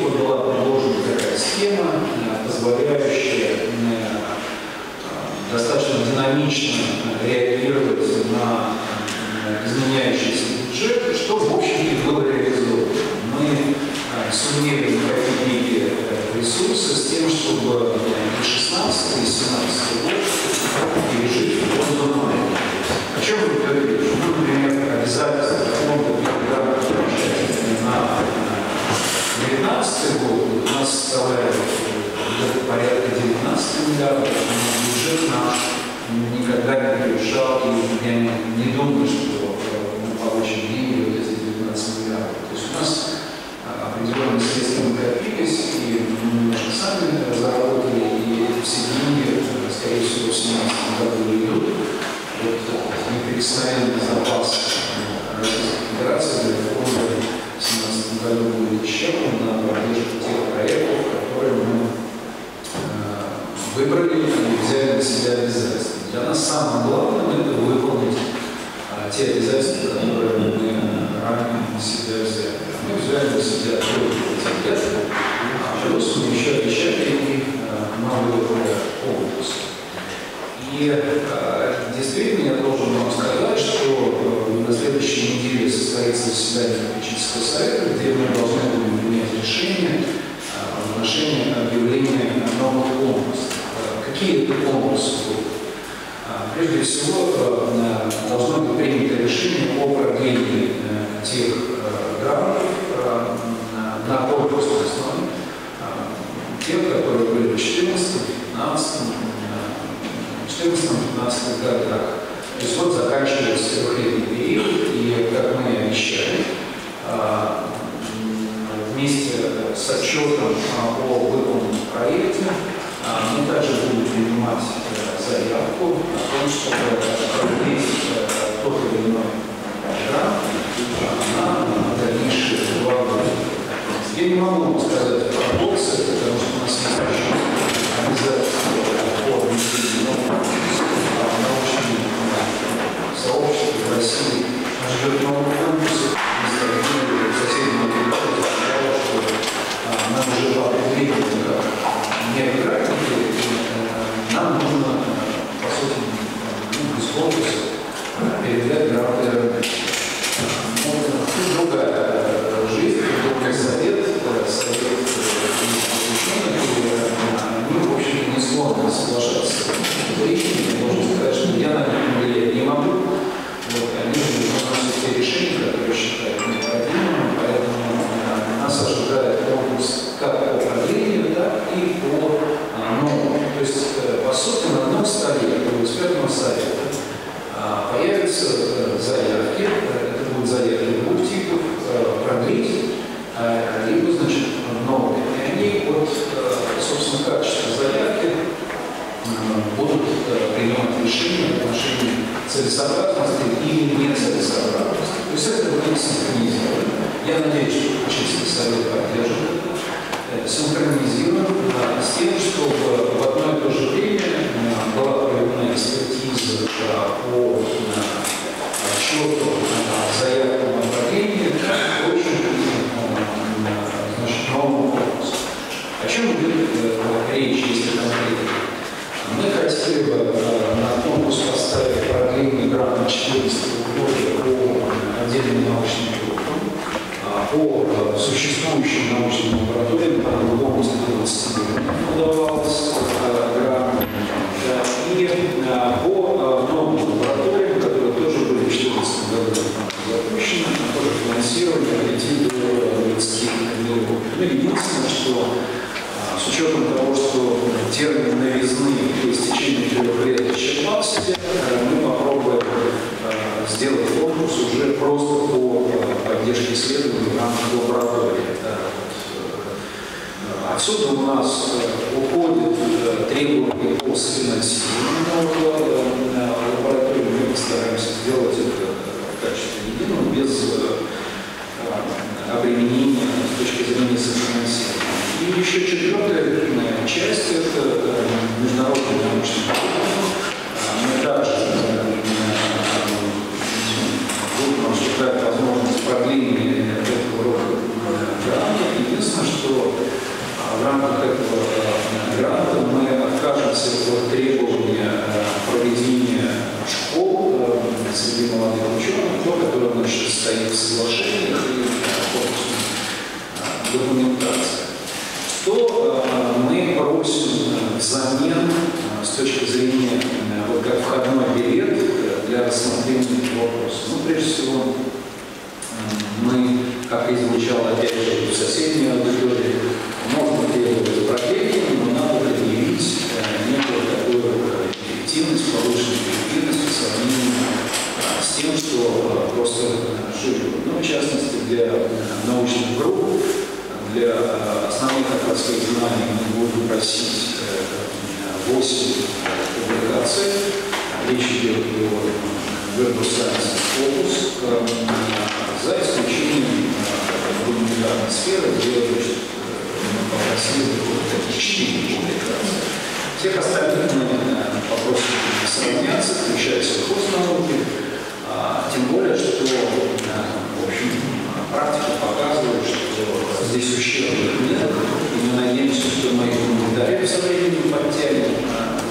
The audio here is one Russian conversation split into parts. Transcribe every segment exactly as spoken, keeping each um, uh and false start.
вот была предложена такая схема, позволяющая достаточно динамично реагировать на изменяющийся бюджет, что, в общем-то, было реализовано. Мы сумели накопить некие ресурсы с тем, чтобы и шестнадцатый, и семнадцатый год пережить в фондовом рынке. О чем вы говорите? Ну, например, обязательства фонда на девятнадцатый год у нас составляет порядка девятнадцати миллиардов, но бюджет наш никогда не превышал, и я не, не думаю, что мы получим деньги вот эти девятнадцать миллиардов. То есть у нас определенные средства накопились, и мы немножко сами заработали, и все деньги, скорее всего, в семнадцатом году идут. Вот неприкосновенный запас Российской Федерации для фонда в две тысячи семнадцатом году будет исчерпан на поддержку тех проектов, которые мы выбрали и взяли на себя обязательства. Для нас самое главное – это выполнить а, те обязательства, которые мы ранее на себя взяли. Мы взяли на себя приоритет, а плюс мы еще обещали и а, новый конкурс. И а, действительно, я должен вам сказать, что а, на следующей неделе состоится заседание попечительского совета, где мы должны будем принять решение а, в отношении объявления новых конкурсов. Какие это конкурсы будут? Прежде всего, должно быть принято решение о продлении тех грантов на конкурсной основе, тех, которые были в две тысячи четырнадцатом, пятнадцатом годах. То есть вот заканчивается трехлетний период, и, как мы и обещали, вместе с отчетом о выполненном проекте мы также будем принимать заявку о том, чтобы продлить тот или иной грант на дальнейшие два года. Я не могу сказать про боксы, потому что у нас есть еще обязательства по научному сообществу в России. Нас ждет новый конкурс. В соседнем переходе сказала, что нам уже по определению не играть, нам нужно, по сути, ну, без конкурса передать гранты РН. Ну, другая жизнь, другой совет, совет ученых, они, в общем, не склонны соглашаться. Я должен сказать, что я на них влиять не могу. Вот, они выносят те решения, которые считают необходимыми, поэтому нас ожидает конкурс как по продлению, так и по новому. То есть, по сути, на одном столе у экспертного совета появятся заявки, это будут заявки двух типов, продлить, либо, значит, новые. И они от, собственно, качества заявки будут принимать решения в отношении целесообразности или нецелесообразности. То есть это будет синхронизировано. Я надеюсь, что попечительский совет поддержит это. Синхронизировано с тем, чтобы в одно и то же время была проведена экспертиза по отчету заявкам о продлении, так очень новому конкурсу. О чем идет речь, если конкретно? Мы хотели бы на конкурс поставить продление гранта две тысячи четырнадцатого года по отдельным научным группам, по существующим научным лабораториям, там в области двадцати удавалось грант, и по новым лабораториям, которые тоже были в две тысячи четырнадцатом году запущены, тоже финансирование дойти до двадцати миллионов. Ну, единственное, что с учетом того, что термин новизны по истечении трех лет исчерпал себя, мы попробуем сделать конкурс уже просто по поддержке исследований в рамках лаборатории. Отсюда у нас уходит требования по софинансированию лаборатории. Мы постараемся сделать это в качестве единого, без обременения с точки зрения софинансирования. И еще четвертая часть – это международный научный проект. Мы также будем обсуждать возможность продления этого рода грантов. Единственное, что рамках этого гранта мы откажемся от требования проведения школ среди молодых ученых, то, которое значит, стоит в соглашениях и документации. Что мы просим взамен с точки зрения вот как входной билет для рассмотрения вопроса. Ну, прежде всего, мы, как и звучало опять же в соседней аудитории, можно требовать продления, но надо предъявить некую такую эффективность, повышенную эффективность по сравнению с тем, что просто жили. Ну, в частности, для научных групп, для основных отраслей знаний мы будем просить восемь публикаций. Речь идет о Web of Science Focus, за исключением гуманитарной сферы, где мы попросили такие четыре публикации. Всех остальных мы попросим сравняться, включая сельхознауки, тем более, что в общем, практика показывает, что здесь ущербных нет, и мы надеемся, что мы их гуманитариев со временем подтянем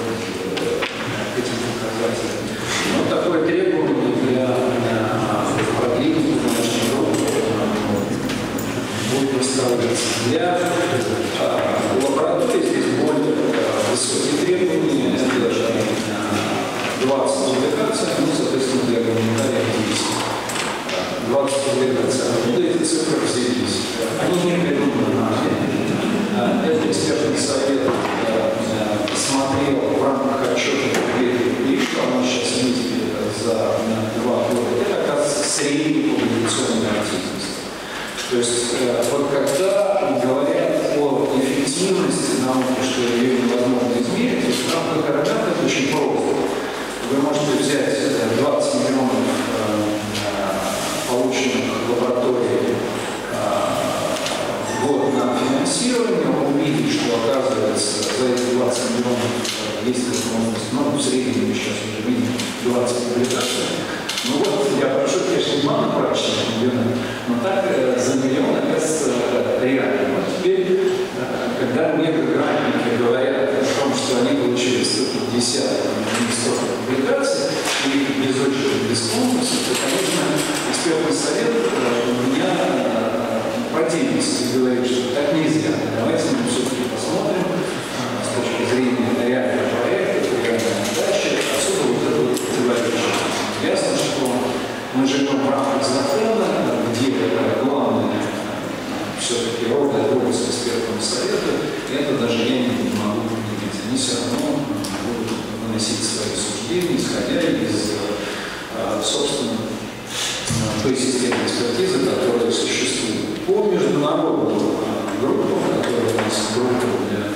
к этим показателям. Но такое требование для продления научной группы будет выставляться. Для лаборатории здесь более высокие требования, это двадцать публикаций, ну, соответственно, для гуманитариев десять. двадцать публикаций. Откуда эти цифры взялись? Они не придуманы. Этот экспертный совет смотрел в рамках отчета и что оно сейчас видит за два года. Это, оказывается, средняя публикационная активность. То есть, вот когда говорят о эффективности науки, что ее невозможно измерить, то есть в рамках города это очень просто. Вы можете взять двадцать миллионов полученных лабораторий в год на финансирование, увидеть, что оказывается за эти двадцать миллионов есть возможность, ну, в среднем сейчас уже видим двадцать публикаций. Ну вот, я прошу, конечно, мало практически, но так за миллион, оказывается, реально. Вот теперь, когда мегагрантники говорят о том, что они получили сто пятьдесят публикаций, и без очереди, без конкурса, то, конечно, экспертный совет меня противится и говорит, что так нельзя. Давайте мы все-таки посмотрим с точки зрения реального проекта, реальной задачи, отсюда вот это вот противоречие. Ясно, что мы живем в рамках закона, где главное все-таки роль отборности экспертного совета, и это даже я не могу поменять. Они все равно будут выносить свои суждения, исходя из, собственно, той системы экспертизы, которая существует. По международным группам, которые у нас группы,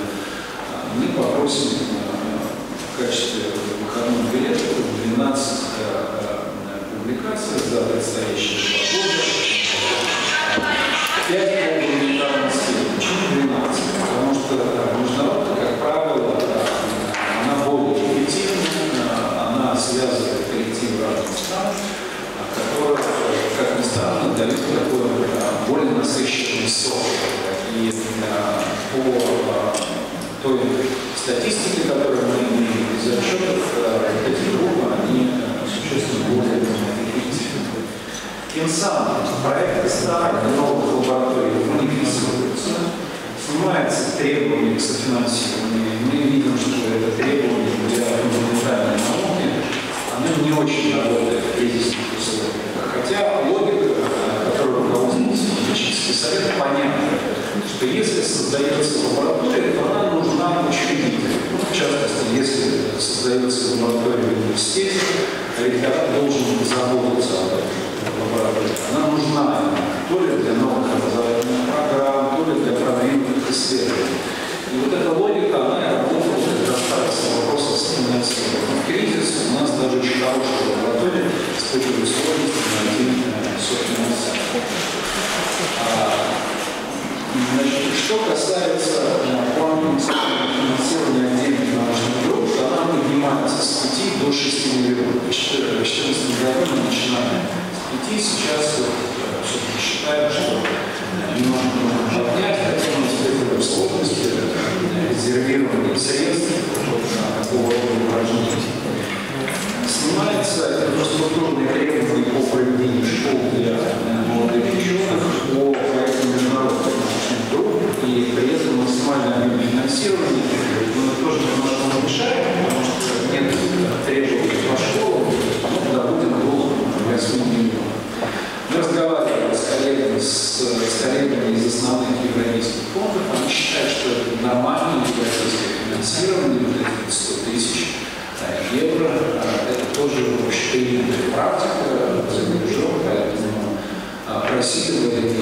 мы попросим в качестве выходного билета двенадцать публикаций за предстоящие два года. пять по гуманитарной сфере. Почему двенадцать? Потому что международная, как правило, она более эффективна, она связывает коллективы разных стран, которые, как ни странно, дают такой более насыщенный сок. И по той статистике, которую мы имеем из отчетов, эти группы, они существенно более эффективны. Тем самым проекты старых новых лабораторий не вписываются, снимается требование к софинансированию. Мы видим, что это требование для фундаментальной науки, оно не очень работает в кризисных условиях. Хотя логика, которую руководствуется технический совет, понятна, что если создается лаборатория, то она нужна учредителю. Ну, в частности, если создается лаборатория в университете, ректорат должен заботиться об этом лаборатории. Она нужна то ли для новых образовательных программ, то ли для продвинутых исследований. И вот эта логика, она и работала, когда ставится вопрос о финансировании. В кризис у нас даже очень хорошая лаборатория испытывает сложности на один софинансирование. Значит, что касается плана финансирования отдельных научных групп, то она поднимается с пяти до шести миллионов. В две тысячи четырнадцатом году мы начинаем с пяти, сейчас вот, все-таки считаем, что немножко нужно поднять, хотя мы испытываем сложности. финансирования, но это тоже немножко нам мешает, потому что нет требований по школам, мы туда будем до восьми миллионов. Мы разговаривали с коллегами, с, с коллегами из основных европейских фондов, они считают, что это нормальное европейское финансирование, вот эти сто тысяч евро, это тоже общепринятая практика за рубежом, поэтому просили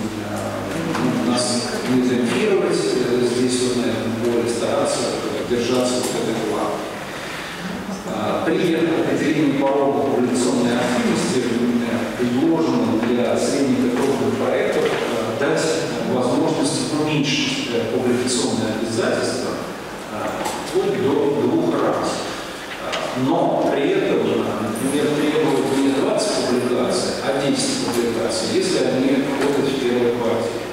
нас не замфировать здесь вот на этом поле, стараться держаться вот этой планы. При определении порога публикационной активности предложено для средних и крупных проектов дать возможность уменьшить публикационные обязательства вплоть до двух раз. Но при этом, например, требуют не двадцать публикаций, а десять публикаций, если они входят в первую партию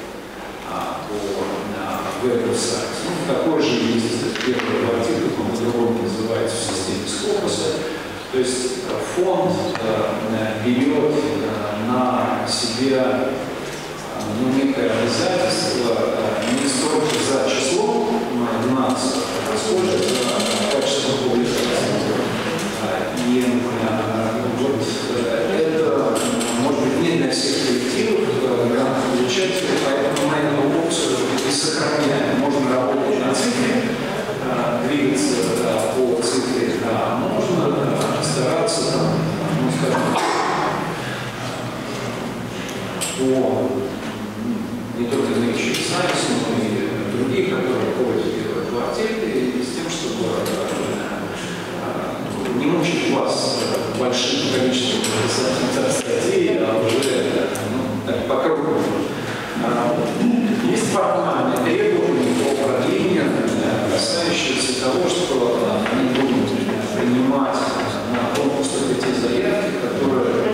по веб-сайте. Ну, такой же есть первая партия, как он по-другому называется в системе Скопуса. То есть фонд берет на себя ну, некое обязательство не столько за число гнаться, а сколько за качество публикации. И вот это может быть не для всех коллективов грантополучателей, поэтому мы эту опцию и сохраняем. Можно работать на цифре, двигаться по цифре, а можно стараться, ну, скажем, по не только Nature Science, но и другие, которые входят в первые квартеты, и с тем, чтобы не мучить вас большим количеством статей, а уже ну, так, по кругу. Есть формальные требования по продлению, касающиеся того, что они будут принимать на конкурс только те заявки, которые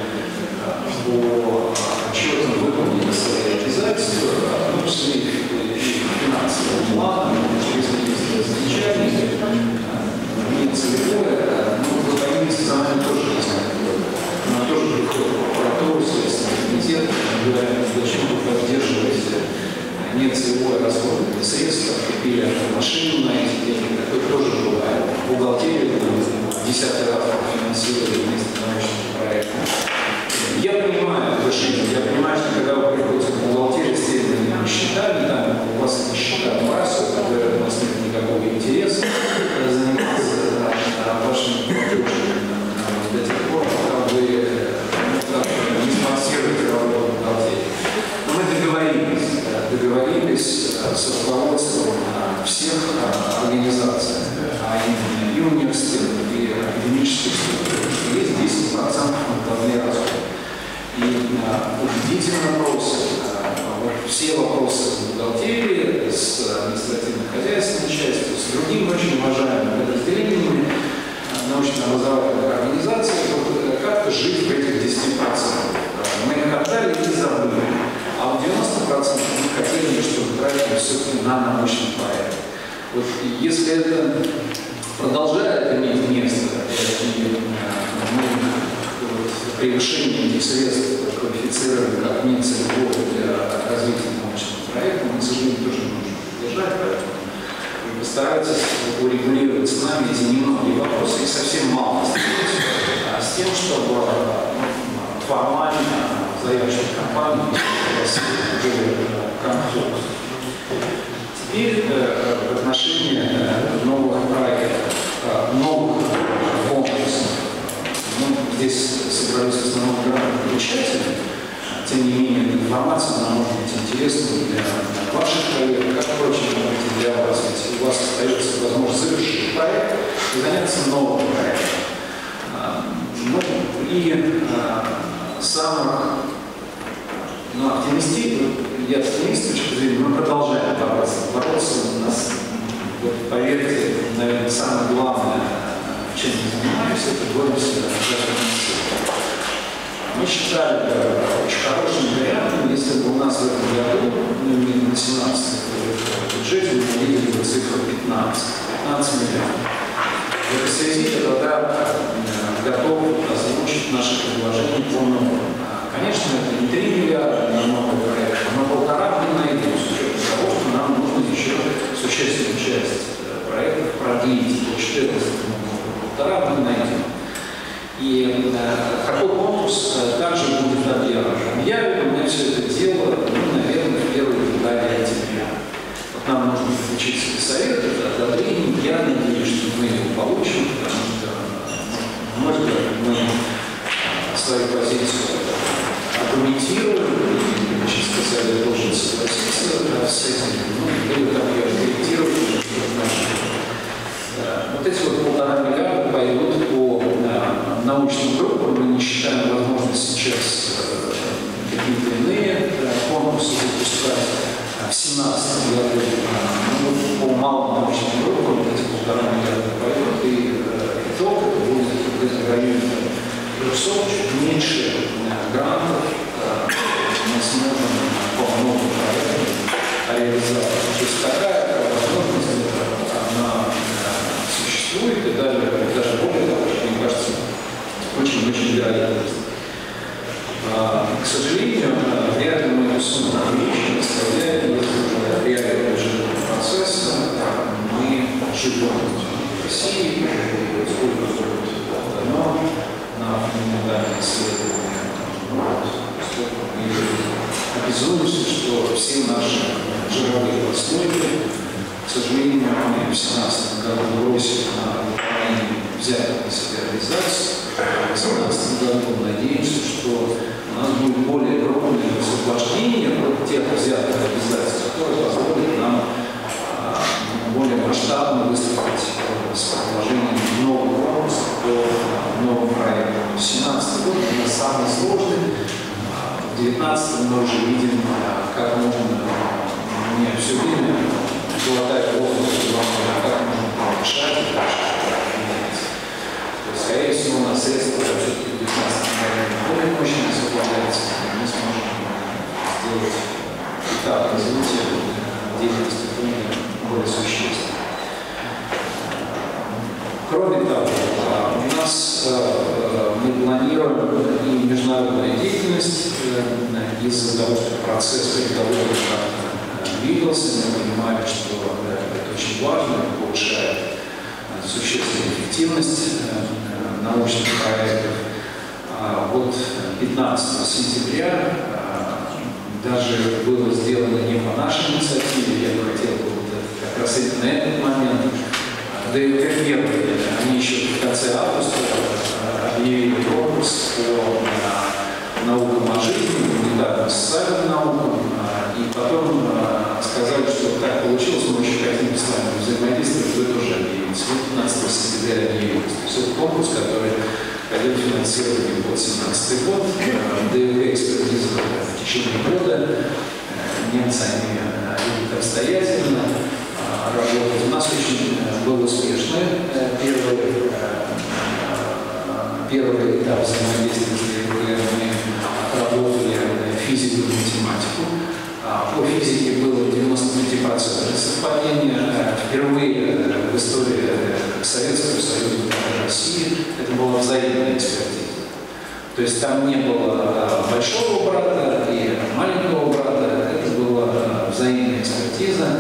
по отчетам выполнили свои обязательства, в том числе и финансовым планом, если есть замечания, не целевое, но выполнение за нами тоже есть. Она тоже приходит в прокуратуру, Следственный комитет, говорят, зачем вы поддерживаете нецелевое расходование средств, купили машину на эти деньги, такое тоже бывает. Бухгалтерию десятый раз финансировали вместе научных проектов. Я понимаю это решение, я понимаю, что когда вы приходите к бухгалтерии с теми счетами, там у вас эти счета бросают, говорят, у нас нет никакого интереса заниматься вашими платежами до тех пор, пока вы не спонсируете работу бухгалтерии. Но мы договорились, договорились с руководством всех организаций, а именно и университетов, и академических структур, что есть десять процентов накладные расходы. И убедительно просят все вопросы бухгалтерии с административно-хозяйственной частью, с другими очень уважаемыми подразделениями научно-образовательных организаций, как-то жить в этих десяти процентах. Мы их отдали и забыли. А в девяноста процентах мы хотели, чтобы тратили все-таки на научный проект. Вот если это продолжает иметь место, и мы превышение этих средств квалифицировали как нецелевое для развития научного проекта, мы, к сожалению, тоже не можем поддержать, поэтому вы постарайтесь урегулировать с нами эти немногие вопросы и совсем мало а с тем, чтобы формально заявочных компаний были конфликты. Теперь в отношении новых проектов, новых конкурсов. Мы здесь собрались в основном грантополучатели, тем не менее, эта информация нам может быть интересна для ваших коллег, как, впрочем, для вас, ведь у вас остается возможность завершить проект и заняться новым проектом. Ну, и самых ну, оптимистичных, я оптимист с точки зрения, мы продолжаем бороться. Бороться у нас, вот, поверьте, наверное, самое главное, чем мы занимаемся, это боремся за финансирование. Мы считали очень хорошим вариантом, если бы у нас в этом году, ну, не на семнадцатом бюджете, мы видели бы цифру пятнадцать миллионов. В этой связи я тогда готов озвучить наши предложения по новым. Конечно, это не три миллиарда на новый проект, но полтора мы найдем, с учетом того, что нам нужно еще существенно совет, это одобрение. Я надеюсь, что мы его получим, потому что, может быть, мы свою позицию аргументируем, и Чистый совет должен согласиться с этим, ну, или там ее корректировать, вот эти вот полтора миллиарда пойдут по да, научным группам. Мы не считаем возможно сейчас э, какие-то иные да, конкурсы запускать. В две тысячи семнадцатом году э, по малым научным группам вот эти полтора миллиарда пойдут, и э, итог будет где-то в районе трехсот, чуть меньше э, грантов э, мы сможем по новым проектам реализовать. То есть такая возможность она существует, и даже, даже более того, что, мне кажется, очень-очень вероятно. А, к сожалению, вряд ли мы эту сумму увеличим, представляем, если реально бюджетного процесса мы живем в России, сколько будет дано на фундаментальные исследования, сколько мы обязуемся, что все наши жировые прослойки, к сожалению, мы в две тысячи семнадцатом году бросили на выполнение взятых на себя реализаций. В две тысячи восемнадцатом году надеемся, что у нас будет более крупное освобождение от тех взятых обязательств, которые позволят нам а, более масштабно выступить с предложением новых конкурсов по новым проектам. две тысячи семнадцатый год у нас самый сложный. В две тысячи девятнадцатом мы уже видим, как можно не все время золотая воздух, как можно повышать и дальше меняется. То есть, скорее всего, у нас средства все-таки в две тысячи девятнадцатом году более мощно освобождаются, и мы сможем сделать этап развития деятельности фонда более существенным. Кроме того, у нас мы планируем и международную деятельность из-за того, что процесс переговоров двигался, мы понимали, что это очень важно, это повышает существенную эффективность научных проектов. Вот пятнадцатого сентября даже было сделано не по нашей инициативе, я бы хотел бы вот как раз на этот момент, да и как первые, они еще в конце августа объявили конкурс по наукам о жизни, гуманитарным социальным наукам, и потом сказали, что так получилось, мы очень хотим с вами взаимодействовать, вы тоже объявились. Вот пятнадцатого сентября объявились. То есть это конкурс, который пойдет финансирование под две тысячи семнадцатый год. ДЛГ экспертизировали в течение года. Немцы, они любят обстоятельно работать. У нас очень был успешный первый, первый этап взаимодействия с ДЛГ. Мы отработали физику и математику. По физике было девяносто пять процентов совпадения. Впервые в истории Советского Союза и России это была взаимная экспертиза. То есть там не было большого брата и маленького брата, это была взаимная экспертиза.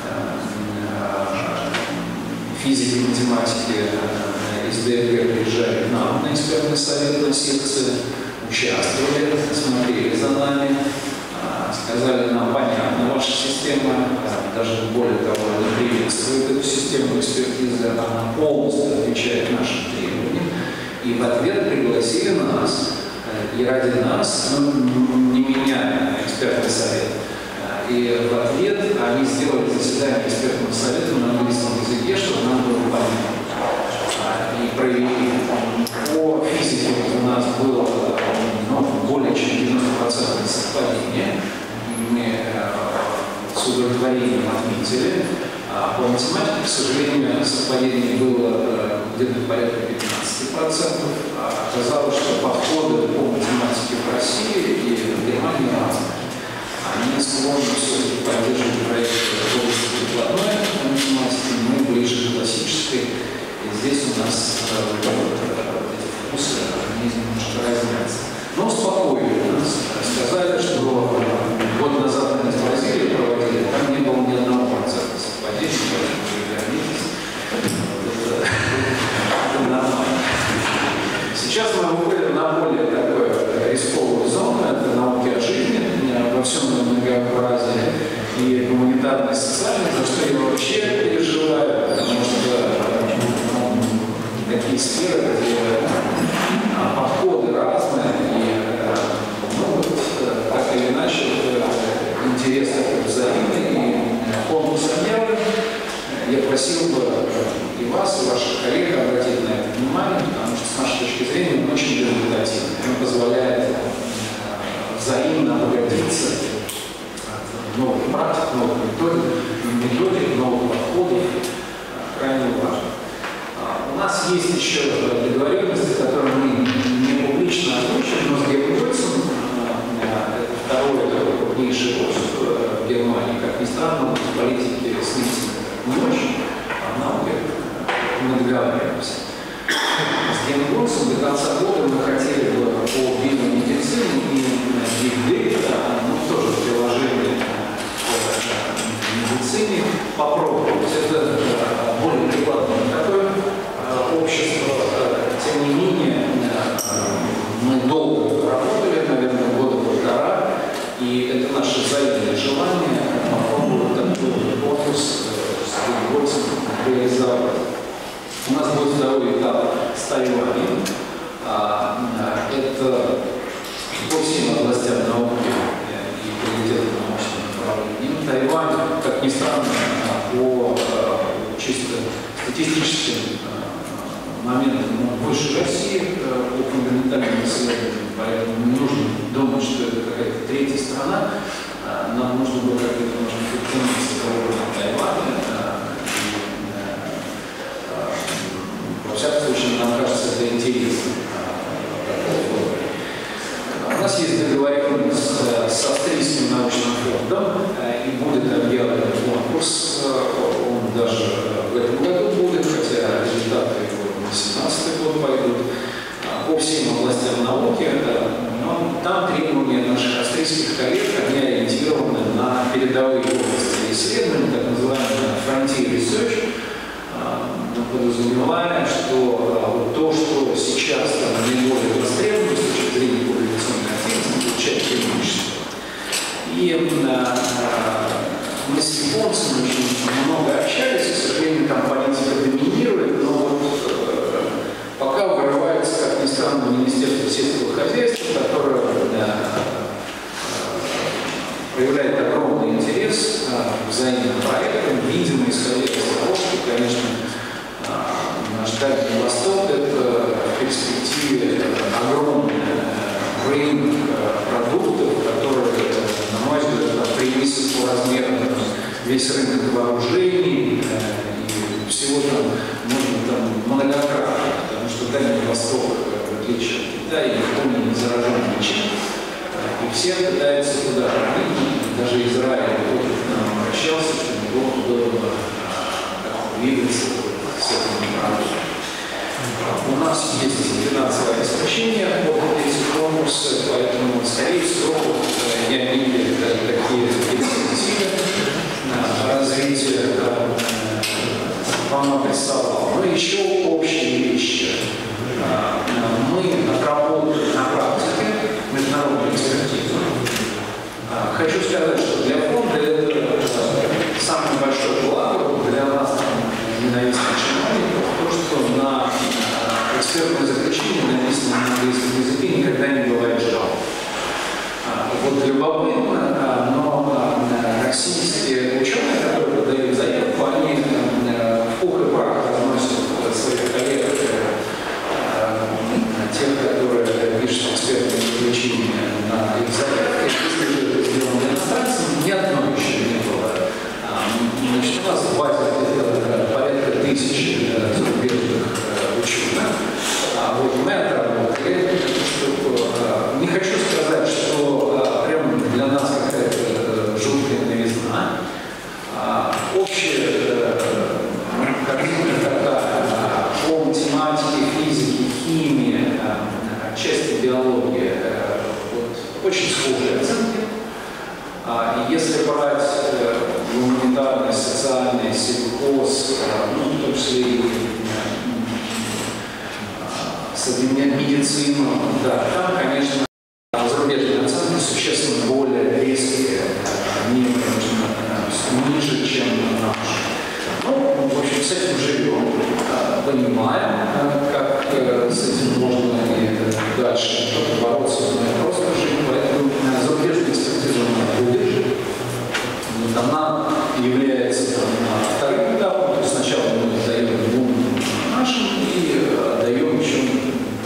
Физики и математики из ДЛГ приезжали к нам на экспертный совет, на секции, участвовали, смотрели за нами. Сказали нам, понятно, ваша система, даже более того, она приветствует эту систему экспертизы, она полностью отвечает нашим требованиям. И в ответ пригласили нас, и ради нас, ну, не меняя экспертный совет. И в ответ они сделали заседание экспертного совета на английском языке, чтобы нам было понятно. И провели по физике у нас было ну, более чем девяносто процентов совпадения. Мы э, с удовлетворением отметили. А по математике, к сожалению, совпадение было э, где-то порядка пятнадцати процентов. А оказалось, что подходы по математике в России и в Германии разные. Они склонны все-таки поддерживать проект в области прикладной математики, мы ближе к классической. И здесь у нас э, эти вкусы, они немножко разнятся. Но успокоили нас, сказали, что год назад мы в Бразилии проводили, там не было ни одного процента совпадения, поэтому вы вернитесь. Это нормально. Сейчас мы выходим на более такую рисковую зону, это науки о жизни, во всем многообразии и гуманитарии. я просил бы и вас, и ваших коллег обратить на это внимание, потому что с нашей точки зрения он очень результативный. Он позволяет взаимно обогатиться от новых практик, новых методик, методик, новых подходов. Крайне важно. У нас есть еще договоренности, которые мы не публично озвучим, но с Германцем, это второй такой крупнейший офис в Германии, как ни странно, в политике с ним не очень, одна мы договариваемся. С Германцем до конца года мы хотели бы по биомедицине и Big Data, ну тоже приложение в медицине попробовать. Это более прикладное такое общество. Тем не менее, мы долго работали, наверное, года полтора, и это наше взаимное желание попробовать такой корпус с Германцем реализовать. У нас будет второй этап с Тайванем. Это по всем областям науки и приоритетным научным направлениям. Тайвань, как ни странно, по чисто статистическим моментам выше России по фундаментальным исследованиям, поэтому не нужно думать, что это какая-то третья страна. Нам нужно было как-то немножко подтянуться к уровню Тайваня. Во всяком случае, нам кажется, это интересно. У нас есть договоренность с Австрийским научным фондом, и будет объявлен конкурс. Он даже в этом году будет, хотя результаты его на две тысячи семнадцатый год пойдут. По всем областям науки, но там требования наших австрийских коллег, они ориентированы на передовые области исследований, так называемый frontier research. Мы подразумеваем, что вот то, что сейчас там наиболее востребовано с точки зрения публикационной активности, получает преимущество. И мы с японцами очень много общались, к сожалению, там политика доминирует, но вот пока вырывается, как ни странно, Министерство сельского хозяйства, которое проявляет огромный интерес к взаимным проектам, видимо, исходя из того, что, конечно, наш Дальний Восток – это в перспективе огромный рынок продуктов, которые, на мой взгляд, превысит по размерам весь рынок вооружений, и всего там можно там многократно, потому что Дальний Восток, в отличие от Китая, Япония не заражен ничем, и все пытаются туда пройти. Даже Израиль к нам обращался, что него было бы двигаться с этим направлением. У нас есть финансовое обеспечение под эти конкурсы, поэтому, скорее всего, я не вижу такие перспективы развития вам описал. Но еще общие вещи. Мы отработали на практике международную экспертизу. Хочу сказать, что для фонда это самый большой благо для нас, ненавистных чиновников, то, что на экспертное заключение, написанное на английском языке, никогда не бывает жалоб. Вот любопытно, но российские ученые, которые подают заявку, они в пух и прах разносят своих коллег, тех, которые пишут экспертное заключение на их заявке. Если же это сделано иностранцам, ни одной еще не было. Значит, у нас в базе порядка тысячи зарубежных ученых. Вот мы отработали эту штуку. Не хочу сказать, что прям для нас какая-то жуткая новизна. Общая картина такая по математике, физике, химии, отчасти биологии, вот, очень схожие оценки. Если брать гуманитарный, социальный, сельхоз, ну, в том числе и современную медицину, да, там, конечно, зарубежные оценки существенно более резкие, они, конечно, ниже, чем наши. Ну, в общем, с этим живем, понимаем, как с этим можно и дальше что-то бороться, но просто жить, поэтому зарубежная экспертиза будет. Она является там, вторым этапом, то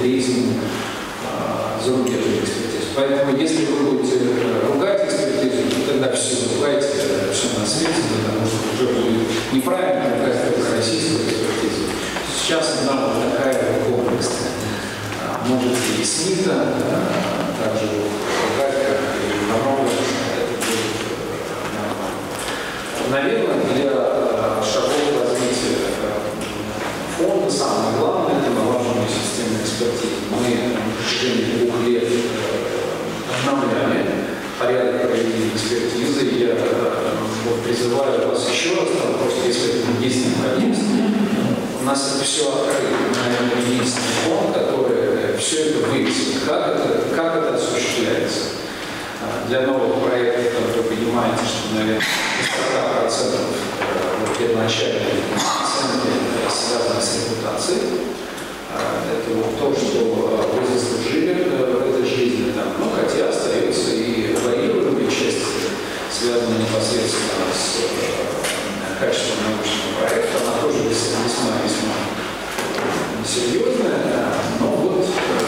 трезвым зарубежной экспертизы. Поэтому, если вы будете ругать экспертизу, то тогда все ругайте, все на свете, потому что уже будет неправильно ругать российскую экспертизу. Сейчас она вот такая комплексная. Может и СМИТа, также ругать, как и Иванова, это будет нормально. Наверное, для шагов развития фонда самое главное – это налаживание системы экспертизы. Мы на протяжении двух лет обновляли порядок проведения экспертизы. Я вот, призываю вас еще раз, там, просто если это есть необходимость, у нас это все открыто. Наверное, единственный фонд, который все это выяснит, как это, как это осуществляется. Для новых проектов вы понимаете, что, наверное, сорок процентов первоначальной оценки связано с репутацией. Это вот то, что вы заслужили в этой жизни. Там, ну, хотя остается и варьируемая часть, связанная непосредственно с качеством научного проекта. Она тоже весьма-весьма серьезная. Но вот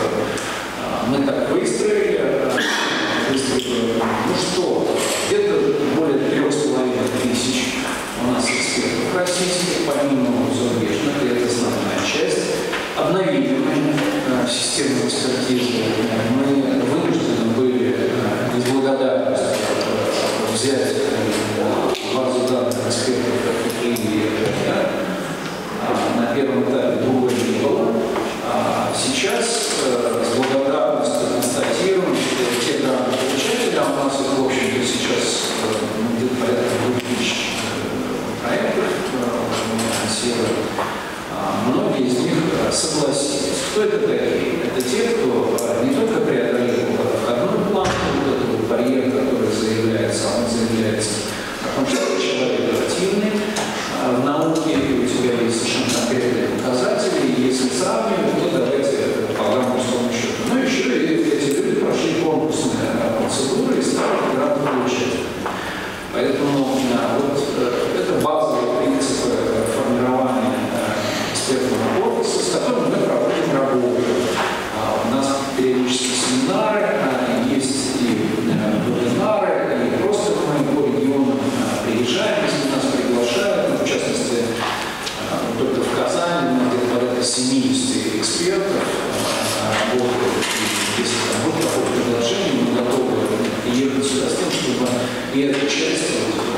мы так выстроили, выстроили, ну что, где-то более трех с половиной тысяч у нас экспертов российских, помимо зарубежных, и это основная часть. Обновили мы э, систему экспертизы. Мы вынуждены были э, из благодарности э, взять э, базу данных экспертов РФКИ и РФК. А на первом этапе другой не было. А сейчас э, с благодарностью констатируем, что те гранты получателя, а у нас их, в общем-то, сейчас э, где-то порядка двух тысяч проектов мы финансируем. Многие из них согласились. Кто это такие? Это те, кто не только преодолел входной план, вот этот барьер, который заявляется, он заявляется о том, что ты человек активный в науке, и у тебя есть совершенно конкретные показатели, и если сравнивать, то давайте программу с помощью. Ну еще и эти люди прошли конкурсные процедуры и стали грантополучателями. Поэтому вот это базовые принципы формирования экспертного корпуса, с которым мы проводим работу. У нас периодически семинары, есть и вебинары, и просто мы по регионам приезжаем, если нас приглашают, в частности, только в Казани, мы где-то порядка семидесяти экспертов работают. Если там будет такое предложение, мы готовы ехать сюда с тем, чтобы и эту часть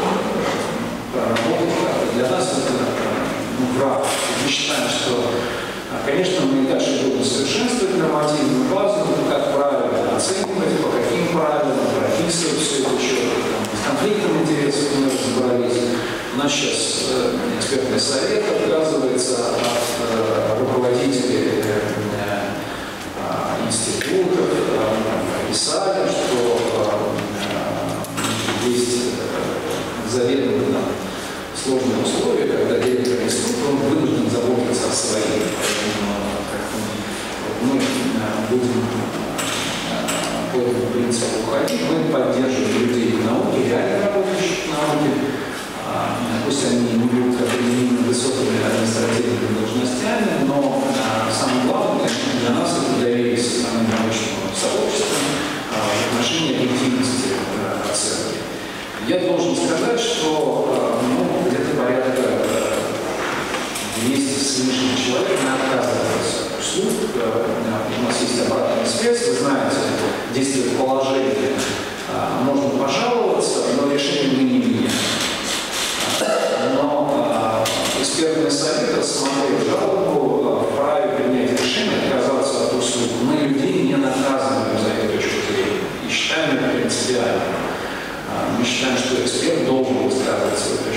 проработать. Для нас это ну, прав. Мы считаем, что, конечно, мы и дальше будем совершенствовать нормативную базу, но как правильно оценивать, по каким правилам, прописывать все это четко. С конфликтом интересов мы разобрались. У нас сейчас экспертный совет отказывается от руководителей институтов, написали, что есть заведомо сложные условия, когда директор института он вынужден заботиться о своих. Мы будем по этому принципу уходить, мы поддерживаем людей в науке, реально работающих в науке. Пусть они не будут определены высокими административными должностями, но самое главное, конечно, для нас это доверие со стороны научного сообщества в отношении объективности оценки. Я должен сказать, что ну, где-то порядка двести с лишним человек не отказываются от услуг. У нас есть обратная связь, вы знаете, действует положение. Можно пожаловаться, но решение мы не меняем. Но экспертный совет, рассмотрев жалобу, вправе принять решение отказаться от услуг. Мы людей не наказываем за эту точку зрения и считаем это принципиально. Мы считаем, что эксперт должен высказывать свое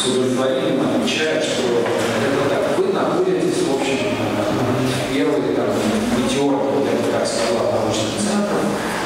с удовлетворением отмечают, что это так. Вы находитесь, в общем, первый там метеор, я бы так сказал, научных центров.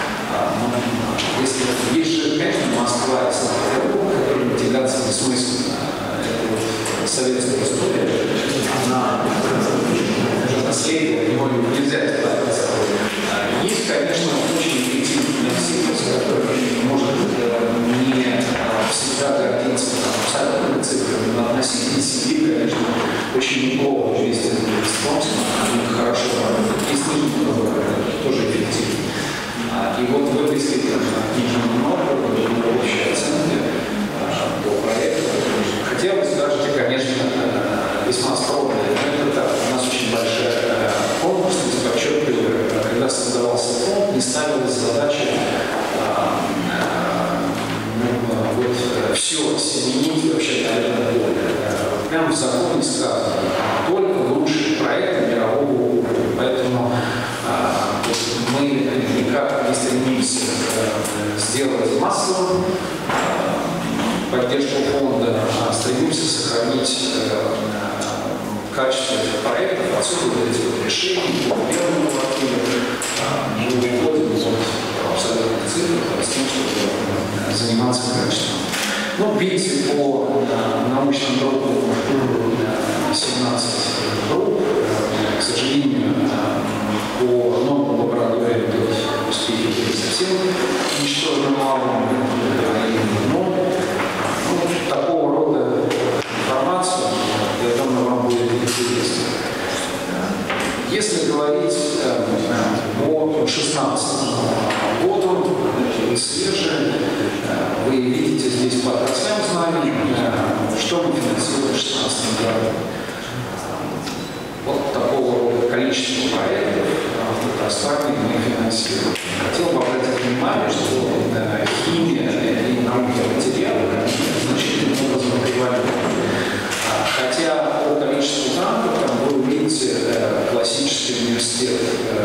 Если есть же, конечно, Москва и Санкт-Петербург, которым тягаться бессмысленно. Это вот советская история, она уже наследие, от него нельзя избавиться. Есть, конечно, очень эффективный финансист, который может не всегда гордиться абсолютными цифрами, но относительно себе, конечно, очень неплохо известен спонсор, они хорошо работают. Есть люди, которые тоже эффективны. И вот в этой степени Нижнего Новгорода общие оценки по проекту. Хотя вы скажете, конечно, весьма скромные, но это так. У нас очень большая конкурсность, подчеркиваю, когда создавался фонд, не ставилась задача ну, вот, все семенить вообще, наверное, более. Прямо в законе сказано, только лучшие проекты мирового уровня. Поэтому вот, мы никак не стремимся сделать массовым поддержку фонда, а стремимся сохранить качество этих проектов, отсюда вот эти вот решения по первому квартиру. Мы выходим из абсолютных цифр с тем, чтобы заниматься качеством. Ну, видите, по научным группам семнадцать групп, к сожалению, по новым лабораториям успехи были совсем ничтожно малым, но ну, такого рода информацию, я думаю, вам будет интересно. Если говорить о шестнадцатом году, свежее, вы видите здесь по отраслям знаний, что мы финансируем в шестнадцатом году. Вот такого рода количество проектов в отраслах мы финансируем. Хотел бы обратить внимание, что химия и наука материалов значительным образом превалируют. Хотя по количеству грантов там вы увидите классический университет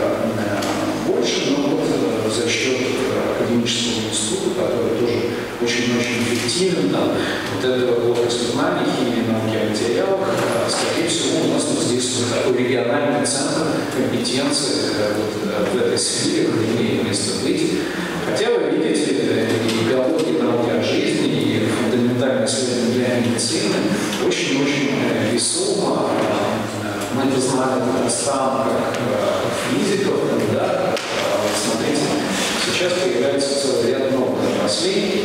больше, но вот за счет академического института, который тоже очень-очень эффективен, там, вот этого отрасли знаний, химии, науки о материалах, скорее всего, у нас вот здесь вот такой региональный центр компетенции вот, в этой сфере имеет место быть. Хотя вы видите, и биология, науки о жизни, и фундаментальные исследования для медицины очень-очень весомо. Мы это знали Татарстан как физиков, да. Смотрите, сейчас появляется целый ряд новых отраслей,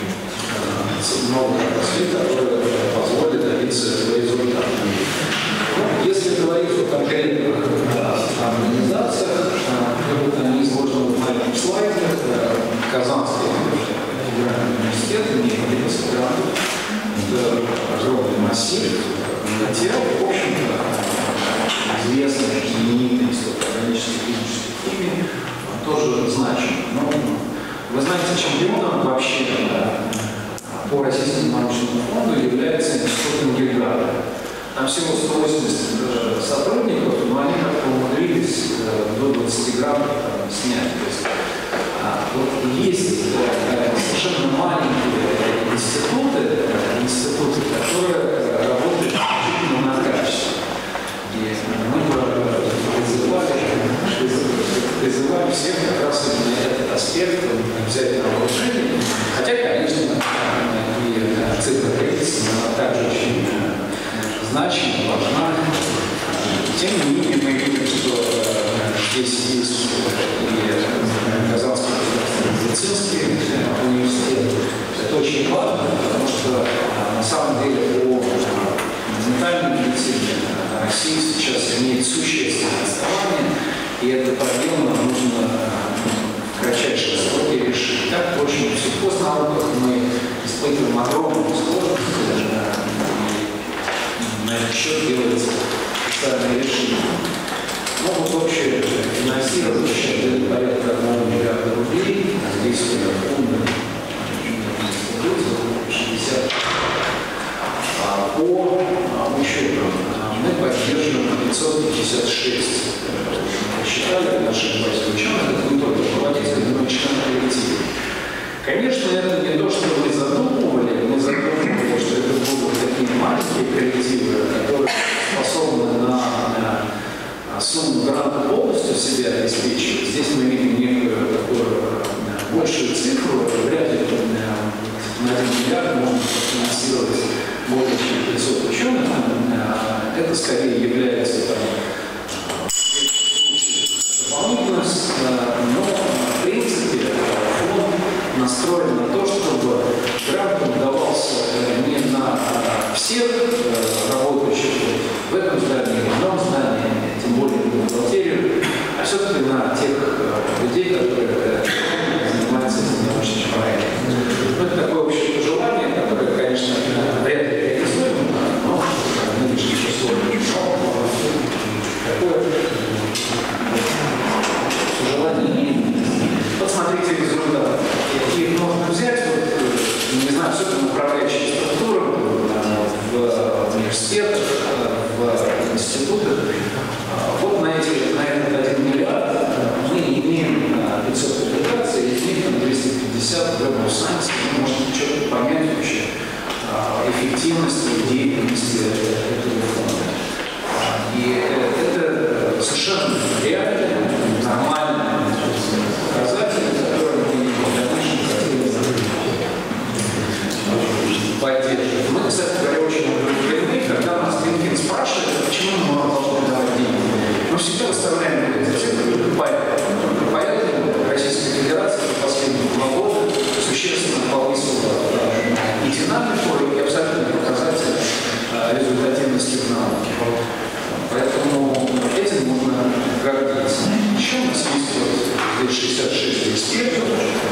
новых отраслей, которые позволят добиться этого результата. Ну, если говорить о конкретных организациях, вот они изложены на этом слайде, Казанский федеральный университет имеет тридцать грантов, это огромный массив, хотя, в общем-то, известный знаменитый институт органической физической химии тоже значим. Но вы знаете, чемпионом вообще по Российскому научному фонду является институт Энгельгарда. Там всего сто восемьдесят сотрудников, но они как-то умудрились до двадцати граммов снять. То есть, вот есть совершенно маленькие институты, институты, которые работают исключительно на качестве. И мы призывали, призывали всех как раз именно этот аспект взять на вооружение. Хотя, конечно, и цифра тридцать, она также очень значима, важна. Тем не менее, мы видим, что здесь есть и Казанский медицинский университет. Это очень важно, потому что на самом деле по ментальной медицине Россия сейчас имеет существенное отставание, и это проблема нужно в кратчайшие сроки решить. Так, в общем, в сельхознауках мы испытываем огромную сложность, и на этот счет делается специальное решение. Ну, вот общее финансирование сейчас порядка одного миллиарда рублей, здесь фонды шестьдесят. По учету мы поддерживаем пятьсот пятьдесят шесть. Посчитали наши двадцать ученых, это не только руководители, но и члены коллектива. Конечно, это не то, что мы задумывали, мы задумывали, что это будут такие это скорее является там, дополнительность, но в принципе фонд настроен на то, чтобы грант давался не на всех работающих в этом здании, в одном здании, тем более на бухгалтерию, а все-таки на тех людей, которые занимаются этим научным проектом. Ну, это такое общее пожелание, которое, конечно, вряд ли реализуемо, но в нынешних условиях такое пожелание не. Вот смотрите результаты. Их можно взять, вот, не знаю, все это направляющие структуры в университетах, в институтах. Вот на, эти, на этот один миллиард мы имеем пятьсот публикаций, из них там двести пятьдесят в Web of Science. Вы можете что-то понять вообще эффективности и деятельности этого фонда. И это совершенно реально, нормально показатели, которые мы в дальнейшем хотели поддерживать. Мы, кстати говоря, очень удовлетворены, когда нас Клинкин спрашивает, почему мы должны давать деньги. Мы всегда выставляем эти цифры, поэтому Российская Федерация за последние два года существенно повысила и динамику, и абсолютно показатель результативности в науке. Поэтому этим можно гордиться. Еще у нас есть вот шестьдесят шесть экспертов,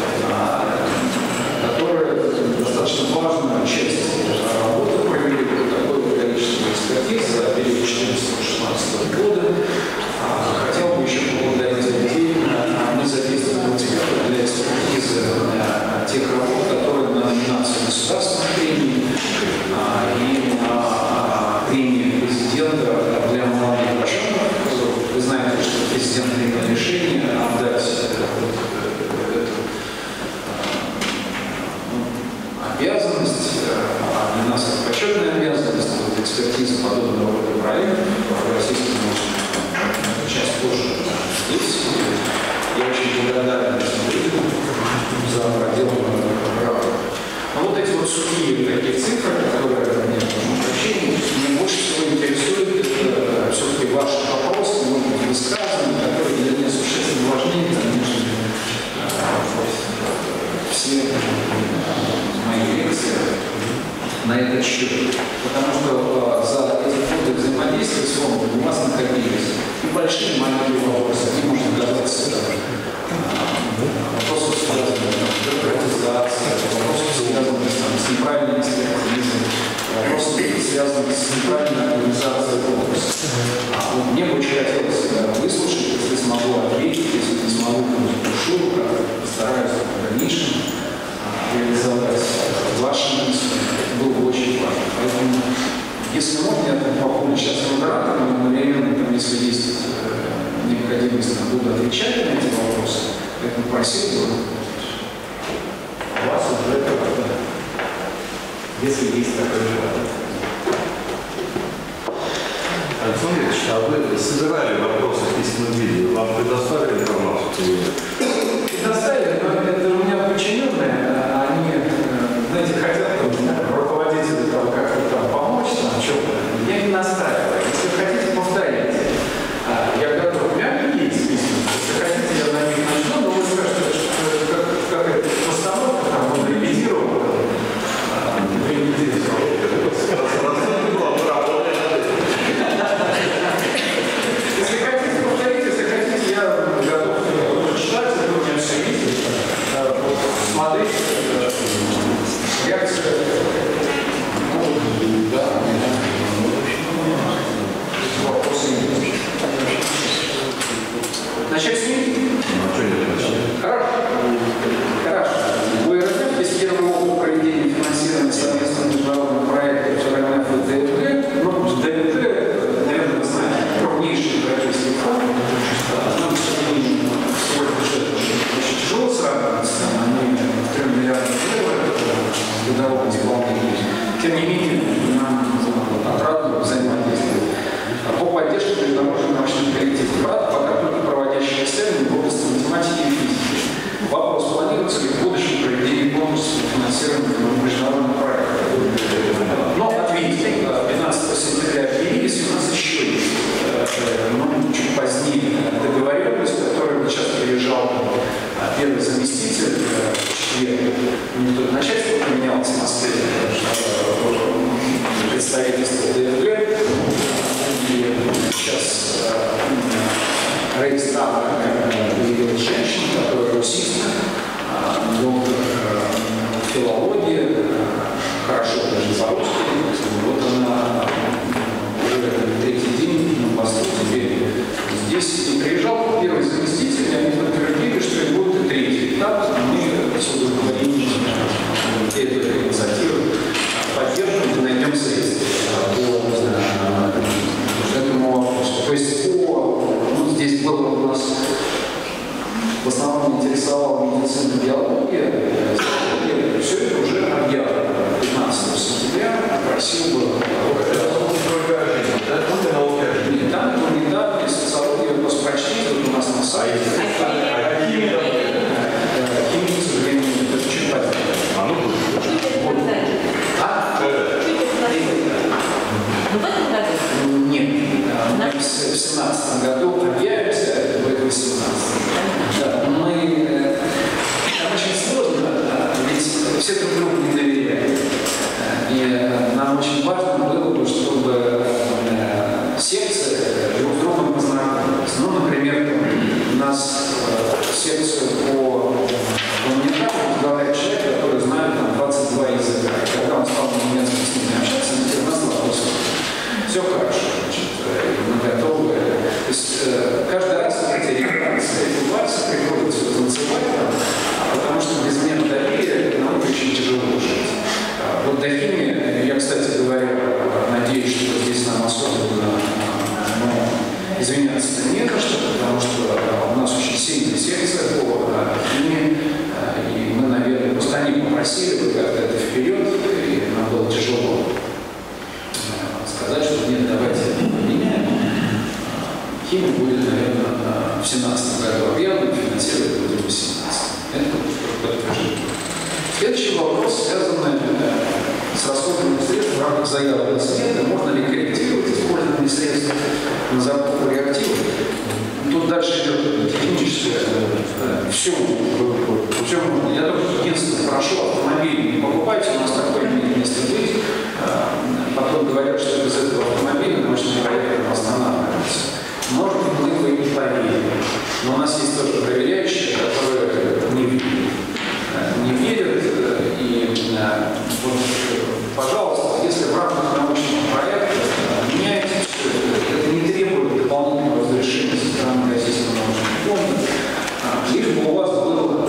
которые достаточно важную часть работы провели такое количество экспертиз за период две тысячи четырнадцатого — две тысячи шестнадцатого года. Хотел бы еще поблагодарить людей, мы задействовали экспертов для экспертизы тех работ, которые на номинацию государственных премий и на премии президента для молодых ученых. Вы знаете, что президент принял решение отдать обязанность, а для нас это почетная обязанность, вот, экспертиза подобного рода проектов в российском научном. Эта часть тоже здесь. Я очень благодарен этим людям за проделанную работу. Но вот эти вот сухие такие цифры, которые мне прощения, меня больше всего интересует, это все-таки ваш вопрос, может быть, высказывания, которые для меня существенно важнее, конечно, все мои лекции на этот счет. Потому что за эти годы взаимодействия с фондом у вас находились и большие, и маленькие вопросы. Они, можно казаться, вопросы, связанные с бюрократизацией, вопросы, связанные с неправильным экспертизом, вопросы, связанные с неправильной организацией конкурса. Мне бы очень хотелось выслушать, если смогу ответить, если не смогу, то душу, постараюсь в дальнейшем реализовать ваши мысли. Это было бы очень важно. Поэтому, если можно, я там попомню сейчас модератором, одновременно, там, если есть необходимость, я буду отвечать на эти вопросы. Поэтому просил бы вас уже как-то, если есть такое желание. Александр Ильич, а вы собирали вопросы в письменном виде? Вам предоставили информацию? Предоставили, но это у меня подчиненные, они, знаете, хотят руководителю там как-то там помочь, там что-то. Я не настаиваю. Если хотите, повторите. Я готов. У меня есть письма. Если хотите, я на них начну, но вы скажете, что какая-то постановка там он репетировал. Если хотите, повторите, если хотите, я готов прочитать, это у меня все есть. Смотрите, реакция. Ну, да, вопросы нет. Начать с них? Хорошо. Хорошо. У РФ есть первый опыт проведения финансирования совместных международных проектов РМФ и ДФГ. Ну, ДФГ, наверное, вы знаете, крупнейший европейский фонд. Нам, к сожалению, свой бюджет очень тяжело сравнивать, они трёх миллиардов евро годового исполнения. Тем не менее, нам отрадно взаимодействовать по поддержке международных научных коллективов. Правда, пока только проводящие исследования в области математики и физики. Вопрос, планируется ли в будущем проведение конкурсов финансирования международных проектов? Но ответьте, пятнадцатого сентября объявились, у нас попросил бы... Нет, там гуманитарные, социология, госпрочти, тут у нас на сайте. Химия, к сожалению, это чуть позднее. А ну будет. А? Ну, в этом году? Нет. Мы в семнадцатом году объявимся, это будет в восемнадцатом. Да, мы... Там очень сложно, ведь все друг другу не доверяют. И нам очень важно было бы, чтобы секции друг с другом познакомились. Ну, например, у нас секцию по гуманитарному возглавляет человек, который знает там двадцать два языка. И когда он стал на немецком с ними общаться, он теперь нас вопросов. Все хорошо, значит, мы готовы. То есть каждый раз эти рекомендации, эти вальсы приходится танцевать, потому что без меня доверия нам очень тяжело жить. Вот до химии, я, кстати говоря, надеюсь, что здесь нам особенно ну, извиняться не за что, потому что у нас очень сильная секция по химии, и мы, наверное, просто они попросили бы как-то это вперед, и нам было тяжело сказать, что нет, давайте поменяем. Химия будет, наверное, в семнадцатом году объявлена, финансировать будем в восемнадцатом. Это подтверждение. Следующий вопрос, связанный с расходами средств в рамках заявленного сметы. Можно ли корректировать использование средств на закупку реактивов? Тут дальше идет техническое все. Все можно. Я только единственное прошу, автомобиль не покупайте, у нас такое имеет место быть. Потом говорят, что без этого автомобиля научный проект останавливается. Может быть, мы бы и не поверили. Но у нас есть тоже проверяющие, которые не верят. Не верят. И вот, пожалуйста, если в рамках научного проекта меняйте все это, это не требует дополнительного разрешения со стороны Российского научного фонда, лишь бы у вас было,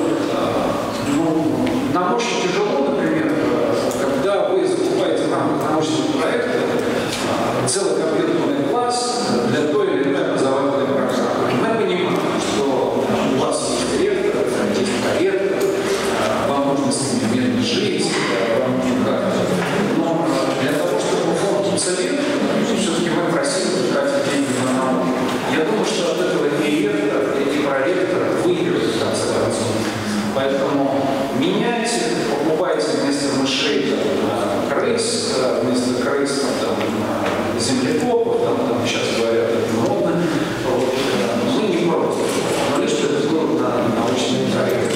ну, нам очень тяжело, например, когда вы закупаете в рамках научного проекта целый компьютерный класс для той или иной образовательной программы. Мы понимаем, что у вас есть директор, есть корректор, вам нужно с ними мирно жить, вам нужно как-то. Но для того, чтобы фонд уцелел, все-таки мы просили тратить деньги на науку. Я думаю, что от этого и ректор, и проректор выиграют в конце концов. Поэтому меняйте, покупайте вместо мышей там, крыс, вместо крыс там, землекопов, там, там сейчас говорят, это модно. Вот. Мы не просто, но лишь это было на научный проект.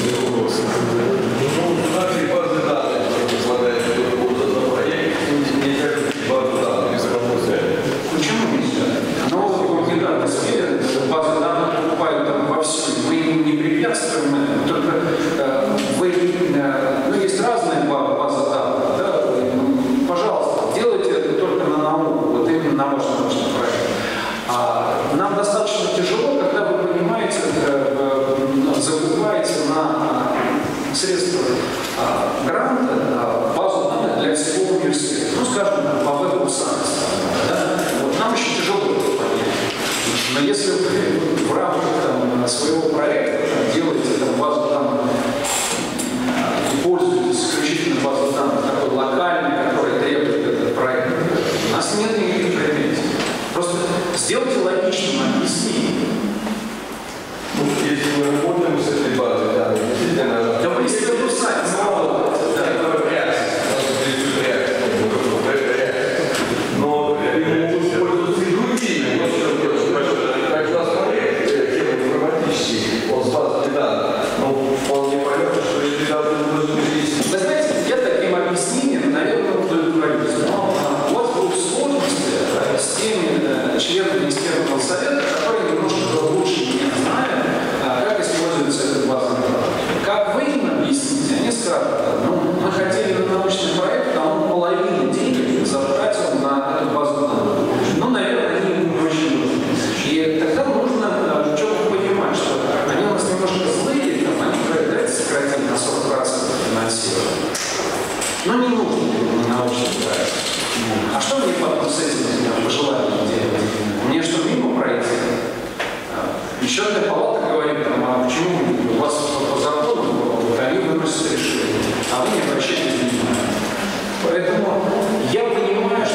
Наши базы данных, предполагают, что будут за проект, не держат базу данных. Почему нельзя? Но недавно сфере базы данных покупают там вовсю. Мы им не препятствуем, только э, вы, э, ну, есть разные базы данных, да? Пожалуйста, делайте это только на науку, вот именно на ваш научный проект. А нам достаточно тяжело, когда вы понимаете, э, э, закупаете на средства э, гранта э, базу данных для всего университета. Ну, скажем, по веб-курсам. Да? Вот нам еще тяжело это понять. Но если вы в рамках там, своего проекта там, делаете там, базу данных и пользуетесь исключительно базой данных такой локальной, которая требует этот проект, у нас нет никаких претензий. Просто сделайте логичным объяснение. Ну, если мы работаем с этой базой данных, действительно... Да вы если вы сами сработаете. Это реакция. Но могут использоваться и другие. Как у нас проект химико-информатический, он с базой данных. Ну, вполне понятно, что эти данные должны быть. Вы знаете, я таким объяснением, наверное, удовлетворюсь. Но у вас будут сложности с теми членами экспертного совета, которые немножко лучше меня знают, как используется эта база данных. Как вы им объясните, они скажут, ну, мы хотели на научный проект, а он половину денег затратил на эту базу данных. Ну, наверное, они ему не очень нужны. И тогда нужно четко понимать, что они у нас немножко злые, там, они говорят, давайте сократим на сорок процентов финансирования. Но не нужно научный проект. А что мне потом с этим пожеланием делать? Мне что, мимо пройти? Счетная палата говорит, там, а почему у вас по закону они выносят решение, а вы не обращаете внимания. Поэтому я понимаю,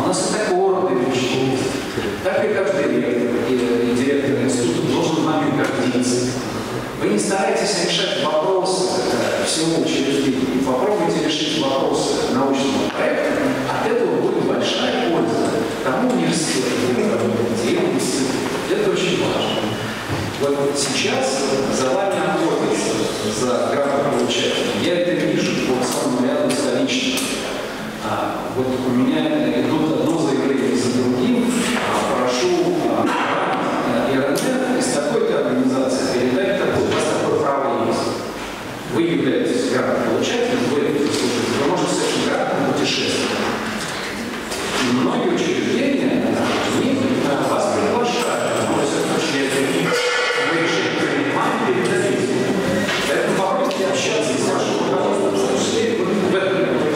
нас это гордый мужчина. Так и каждый ректор и, и директор института должен вами гордиться. Вы не стараетесь решать вопросы э, всего учреждения. Попробуйте решить вопросы научного проекта, от этого будет большая польза. Тому университету, деятельности. Это очень важно. Вот сейчас за вами охотятся, за грантополучателем. Я это вижу по самому ряду столичных. А, вот у меня идут одно заявление за другим. А, прошу а, эр эн эф из такой-то организации передать такой. У вас такое право есть. Вы являетесь грантополучателем, вы это служите. Вы можете с этим грантом путешествовать. И многие учреждения в них вас приглашают. Но если учреждение вы решите принимать, передадите. Поэтому попробуйте общаться с вашим руководством, в том числе в этом вопросе.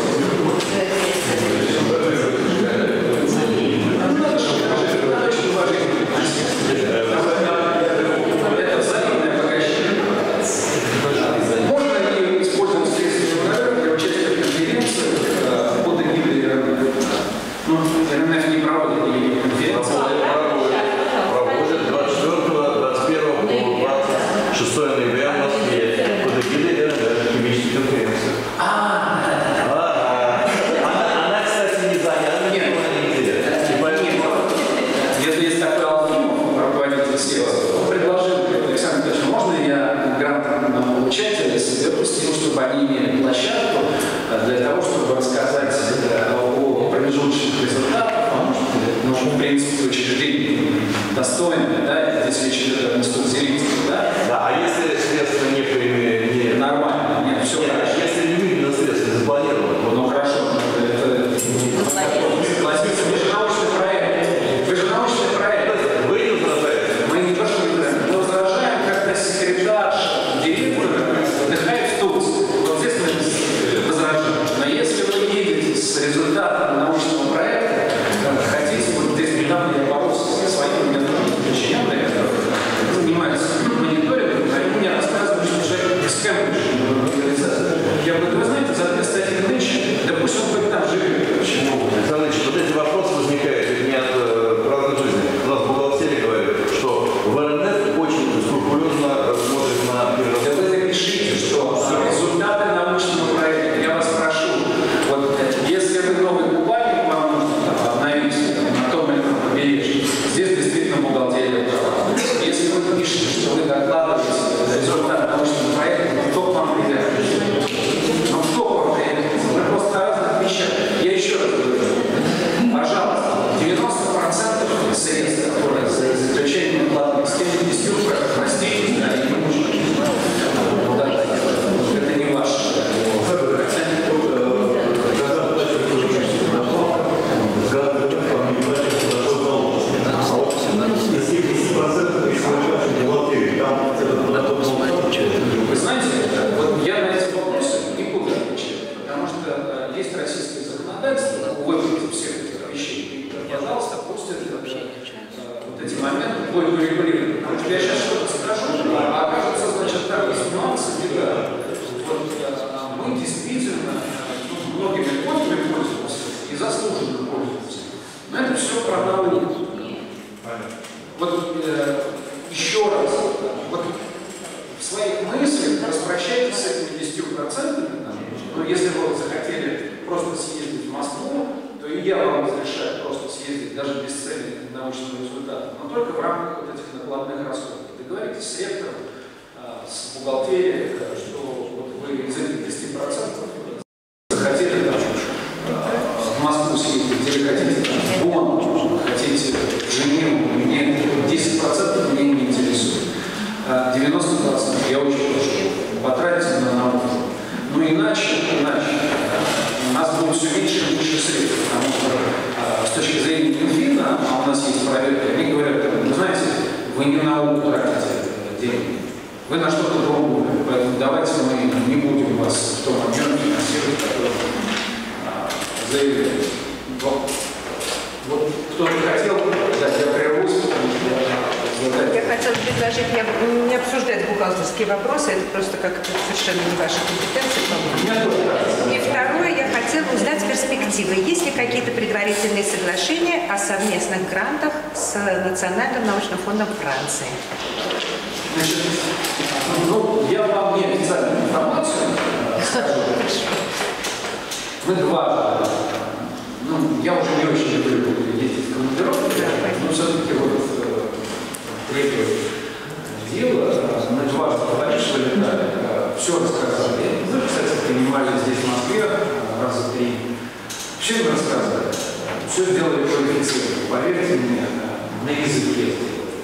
Это взаимное обогащение. Можно ли использовать средства для участия в конференциях под эгидой эр эн эф? Ну, эр эн эф не проводит никакие конференции. Проводит двадцать четвёртого, двадцать первого по двадцать шестого ноября в Москве под эгидой эр эн эф химической конференции. Он предложил, Александр Ильич, можно я грантополучателя соберу с тем, чтобы они имели площадку для того, чтобы рассказать о промежуточных результатах, потому что, ну, в принципе, учреждение достойное, да, здесь речь идет о институте зрителей, да? Да, а если средства не применили, не... Нормально, нет, все нет, хорошо. если не выделено средства, не запланировано, ну, ну хорошо, это согласиться, вы же научный проект, вы же научный проект. Вы не возражаете? Мы не то, что не возражаем, мы возражаем, когда секретарша директора отдыхает в Турции. Вот здесь мы возражаем. Но если вы едете с результатом научного проекта, хотите, вот здесь недавно я боролся со своим методом подчиненными, которые занимаются мониторингом, они мне рассказывают, что уже схема. Я говорю, вы знаете, за две статьи нынче, да пусть он хоть там живет. Почему? Александр Ильич, вот эти вопросы возникают не от э, разной жизни. У нас бухгалтерия говорит, что в эр эн эф очень скрупулезно смотрит на перерасход. Да вы запишите, что результаты научного проекта, я вас прошу, вот если вы новый купальник вам нужно обновить на том или ином побережье, здесь действительно бухгалтерия права. Если вы пишете, что вы докладываете результат научного проекта, то кто к вам придет? Ну кто к вам придет? Мы просто о разных вещах. Я еще раз говорю, пожалуйста, девяносто процентов средств, которые за исключением платных схем, простите, да, не нужно. Это не ваше. Вы знаете, вот я на эти вопросы не буду отвечать, потому что есть российское законодательство о выплате всех этих вещей. И, пожалуйста, пусть это, вот эти моменты будут урегулированы. Потому что я сейчас что-то скажу, а окажется, значит, так нюансы, беда. Вот мы действительно ну, многими пользами пользуемся и заслуженно пользуемся. Но это все про науку. Вот э, еще раз, вот в своих мыслях распрощайтесь с этими десятью процентами. Но если вы захотели просто съездить в Москву, то и я вам разрешаю просто съездить, даже без цели научного результата, но только в рамках вот этих накладных расходов. Договоритесь с ректором, э, с бухгалтерией, что вот вы из этих десяти процентов захотели там, э, в Москву съездить, или хотите там, в Бонн, хотите в Женеву, мне десять процентов меня не интересует. девяносто процентов я очень прошу потратить на науку. Ну иначе, иначе у нас будет все меньше и меньше средств, потому что с точки зрения Минфина, а у нас есть проверки, они говорят, вы знаете, вы не на науку тратите деньги, вы на что-то другое, поэтому давайте мы не будем вас в том объеме финансировать, который заявляете. Вот, вот кто-то хотел, да, я прервусь, потому что я... Я хотела предложить, я не обсуждать бухгалтерские вопросы, это просто как-то совершенно не ваша компетенция, по-моему. И второе, я хотела хотела бы узнать перспективы. Есть ли какие-то предварительные соглашения о совместных грантах с Национальным научным фондом Франции? Значит, ну, я вам не официальную информацию скажу. Мы два, ну, я уже не очень люблю ездить в командировки, но все-таки вот третье дело, мы два товарища летали, все рассказали. Мы, кстати, принимали здесь в Москве раза три. Все мы рассказали. Все сделали квалифицированно. Поверьте мне, на языке.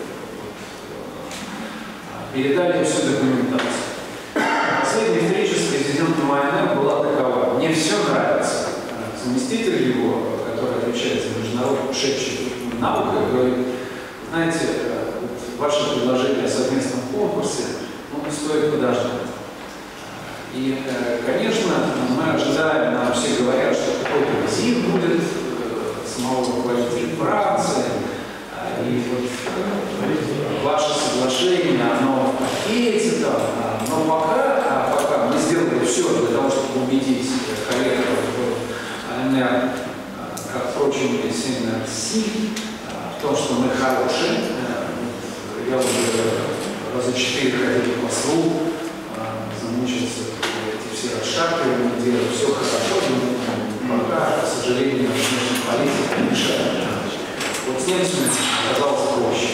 Передали всю документацию. Последняя встреча с президентом АНР была такова. Мне все нравится. Заместитель его, который отвечает за международную ушедшую науку, говорит, знаете, вот ваше предложение о совместном конкурсе, ну, стоит подождать. И, конечно, мы ожидаем, нам все говорят, что какой-то визит будет самого руководителя Франции, и вот ваше соглашение, оно в пакете там, но пока, пока мы сделали все для того, чтобы убедить коллег в АНР, как, впрочем, и эс эн эр си, в том, что мы хорошие. Я уже раза четыре ходил по послу, замучился эти все расшаркивания делать, все хорошо, но пока, к сожалению, наша политика мешает. Вот с немцами оказалось проще.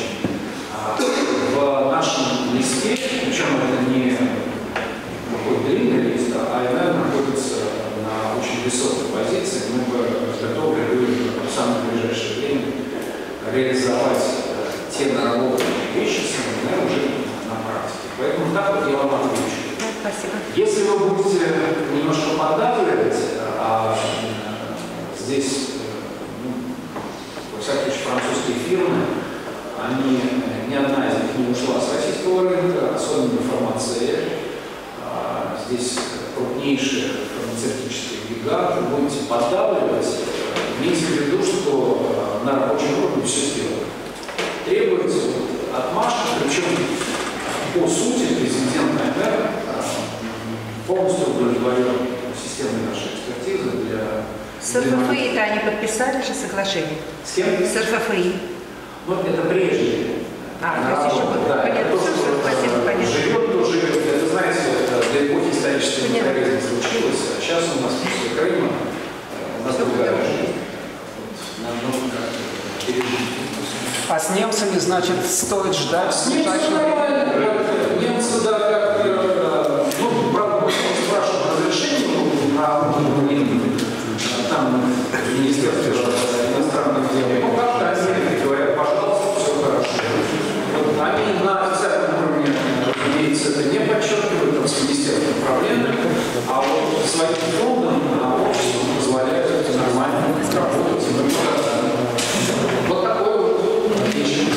В нашем листе, причем это не такой длинный лист, а АНР находится на очень высокой позиции, мы бы готовы были в самое ближайшее время реализовать те наработанные вещи с АНР уже на практике. Поэтому так вот я вам отвечу. Спасибо. Если вы будете немножко поддавливать, а здесь, ну, во всяком случае, французские фирмы, они, ни одна из них не ушла с российского рынка, особенно фармация. Здесь крупнейшие фармацевтические гиганты, будете поддавливать, имейте в виду, что на рабочем уровне все сделано. Требуется отмашка, причем по сути президент АНР полностью удовлетворен системой нашей экспертизы для... С эр эф и-то они подписали же соглашение? С кем? С эр эф и. Ну, это прежде. А, то есть еще будет. Да, Понятно. то, что Спасибо, понятно. живет, то живет. Это, знаете, для эпохи исторической империализма случилось, а сейчас у нас после Крыма у нас другая жизнь. Нам нужно как-то пережить. А с немцами, значит, стоит ждать С немцами нормально. Немцы, да, как, ну, правда, мы спрашиваем разрешение, ну, на там Министерство иностранных дел. Ну, как-то они говорят, пожалуйста, все хорошо. Вот они на официальном уровне, разумеется, это не подчеркивают, там, с министерством проблемы, а вот своим фондом, обществом позволяют это нормально работать. Вот такой вот вещь.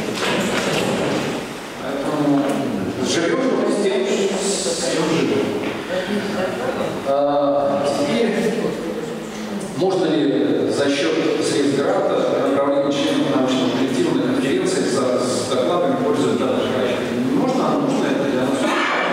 Поэтому живем мы с тем, с чем живем. А, теперь можно ли за счет средств гранта направления членов научного коллектива на конференции с докладами пользоваться данных проектов? Можно, а нужно это для нас.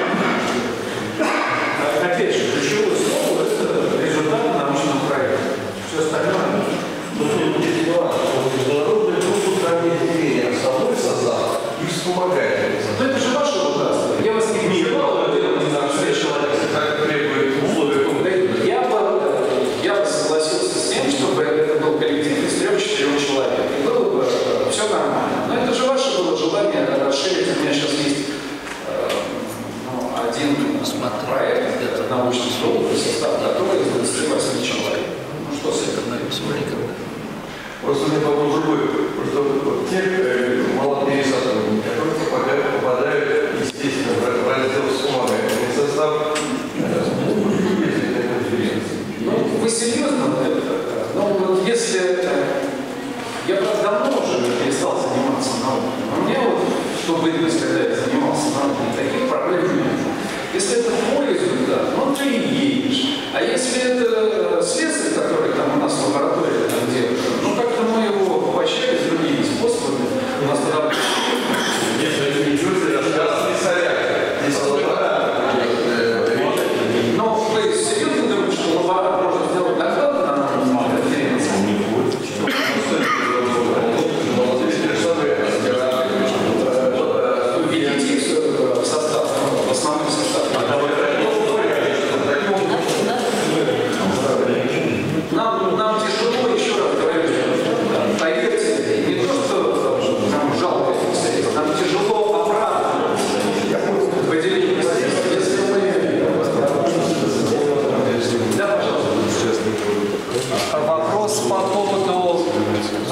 Опять же, ключевое слово – это результат научного проекта. Все остальное – Международная группа правоизмерения основной состав и вспомогает. но это же ваше богатство. Я вас не призывал делать не знаю, что человек Так требует условия. Я бы, я бы согласился с тем, чтобы это был коллектив из трех-четырех человек. И было бы все нормально. Но это же ваше было желание расширить. У меня сейчас есть э, ну, один проект, это научный стол, состав который из двадцати восьми человек. Ну что с этим? Просто у меня вопрос другой. Просто вот те э, молодые сотрудники, которые попадают, попадают естественно, в раздел вспомогательный состав, если это конференция. Ну, вы серьезно вот это? Ну, вот если... Я правда давно уже перестал заниматься наукой, но мне вот, чтобы быть, когда я занимался наукой, таких проблем нет. Если это твой результат, ну ты и едешь. А если это следствие, которое там у нас в лаборатории там делают, ну как-то мы его воплощали с другими способами. У нас тогда... Нет, это не чувствует, а раз не соряк. Здесь лаборатория. Но вы серьезно думаете, что лаборатория можно сделать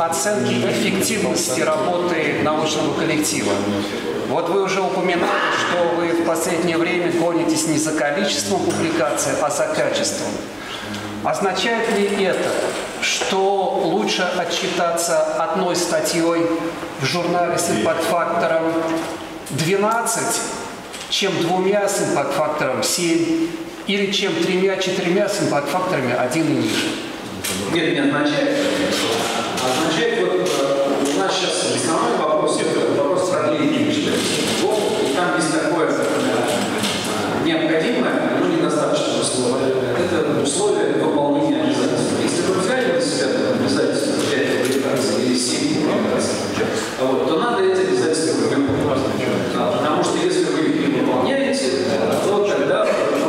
оценки эффективности работы научного коллектива. Вот вы уже упоминали, что вы в последнее время гонитесь не за количеством публикаций, а за качеством. Означает ли это, что лучше отчитаться одной статьей в журнале с импакт-фактором двенадцать, чем двумя с импакт-фактором семь, или чем тремя-четырьмя с импакт-факторами один и ниже? Нет, не означает. Означает, вот у нас сейчас основной вопрос, это вопрос продления читательского года, и там есть такое необходимое, но недостаточное условие. Это условие выполнения обязательств. Если вы взяли на себя обязательства пять публикаций или семь публикаций, вот, то надо эти обязательства выполнять. Потому что если вы их не выполняете, то тогда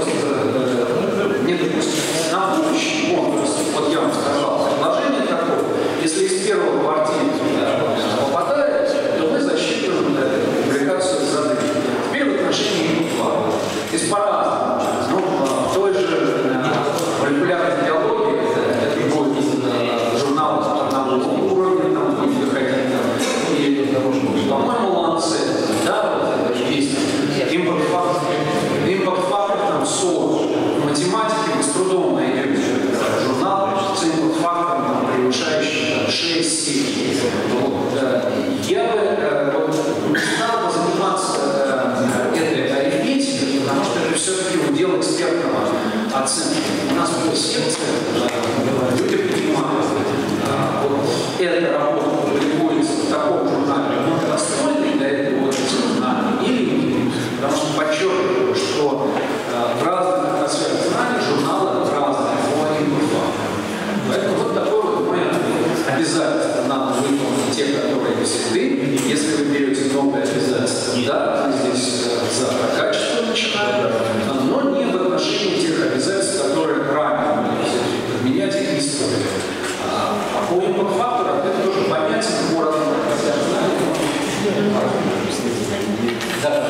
просто не допустимо. На будущий конкурс, вот я вам сказал, предложение такое, если из первого квартира попадает, то мы засчитываем публикацию за три. Теперь в отношении два. Есть по-разному. Ну, в той же молекулярной биологии это будет журнал одного уровня, там будет выходить, и, по-моему, Lancet, да, вот есть импакт-фактор, импакт-фактор там сорок. В математике вы с трудом найдете журнал с импакт-фактором, превышающим шесть-семь. Вот, я бы вот, не стал бы заниматься этой арифметикой, потому что это все-таки удел экспертного оценки. У нас в секции люди понимают, вот эта работа публикуется в таком журнале, но достойный для этого журнала или нет. Потому что подчеркиваю, что в разных атмосферах знаний журналы разные по импакту. Поэтому вот такое вот мы обязательства надо выполнить те, которые всегда. Если вы берете новые обязательства, да, здесь за качество начинаем, но не в отношении тех обязательств, которые ранее были. Подменять их не стоит. А по импакт-факторам это тоже понятие, по разным да.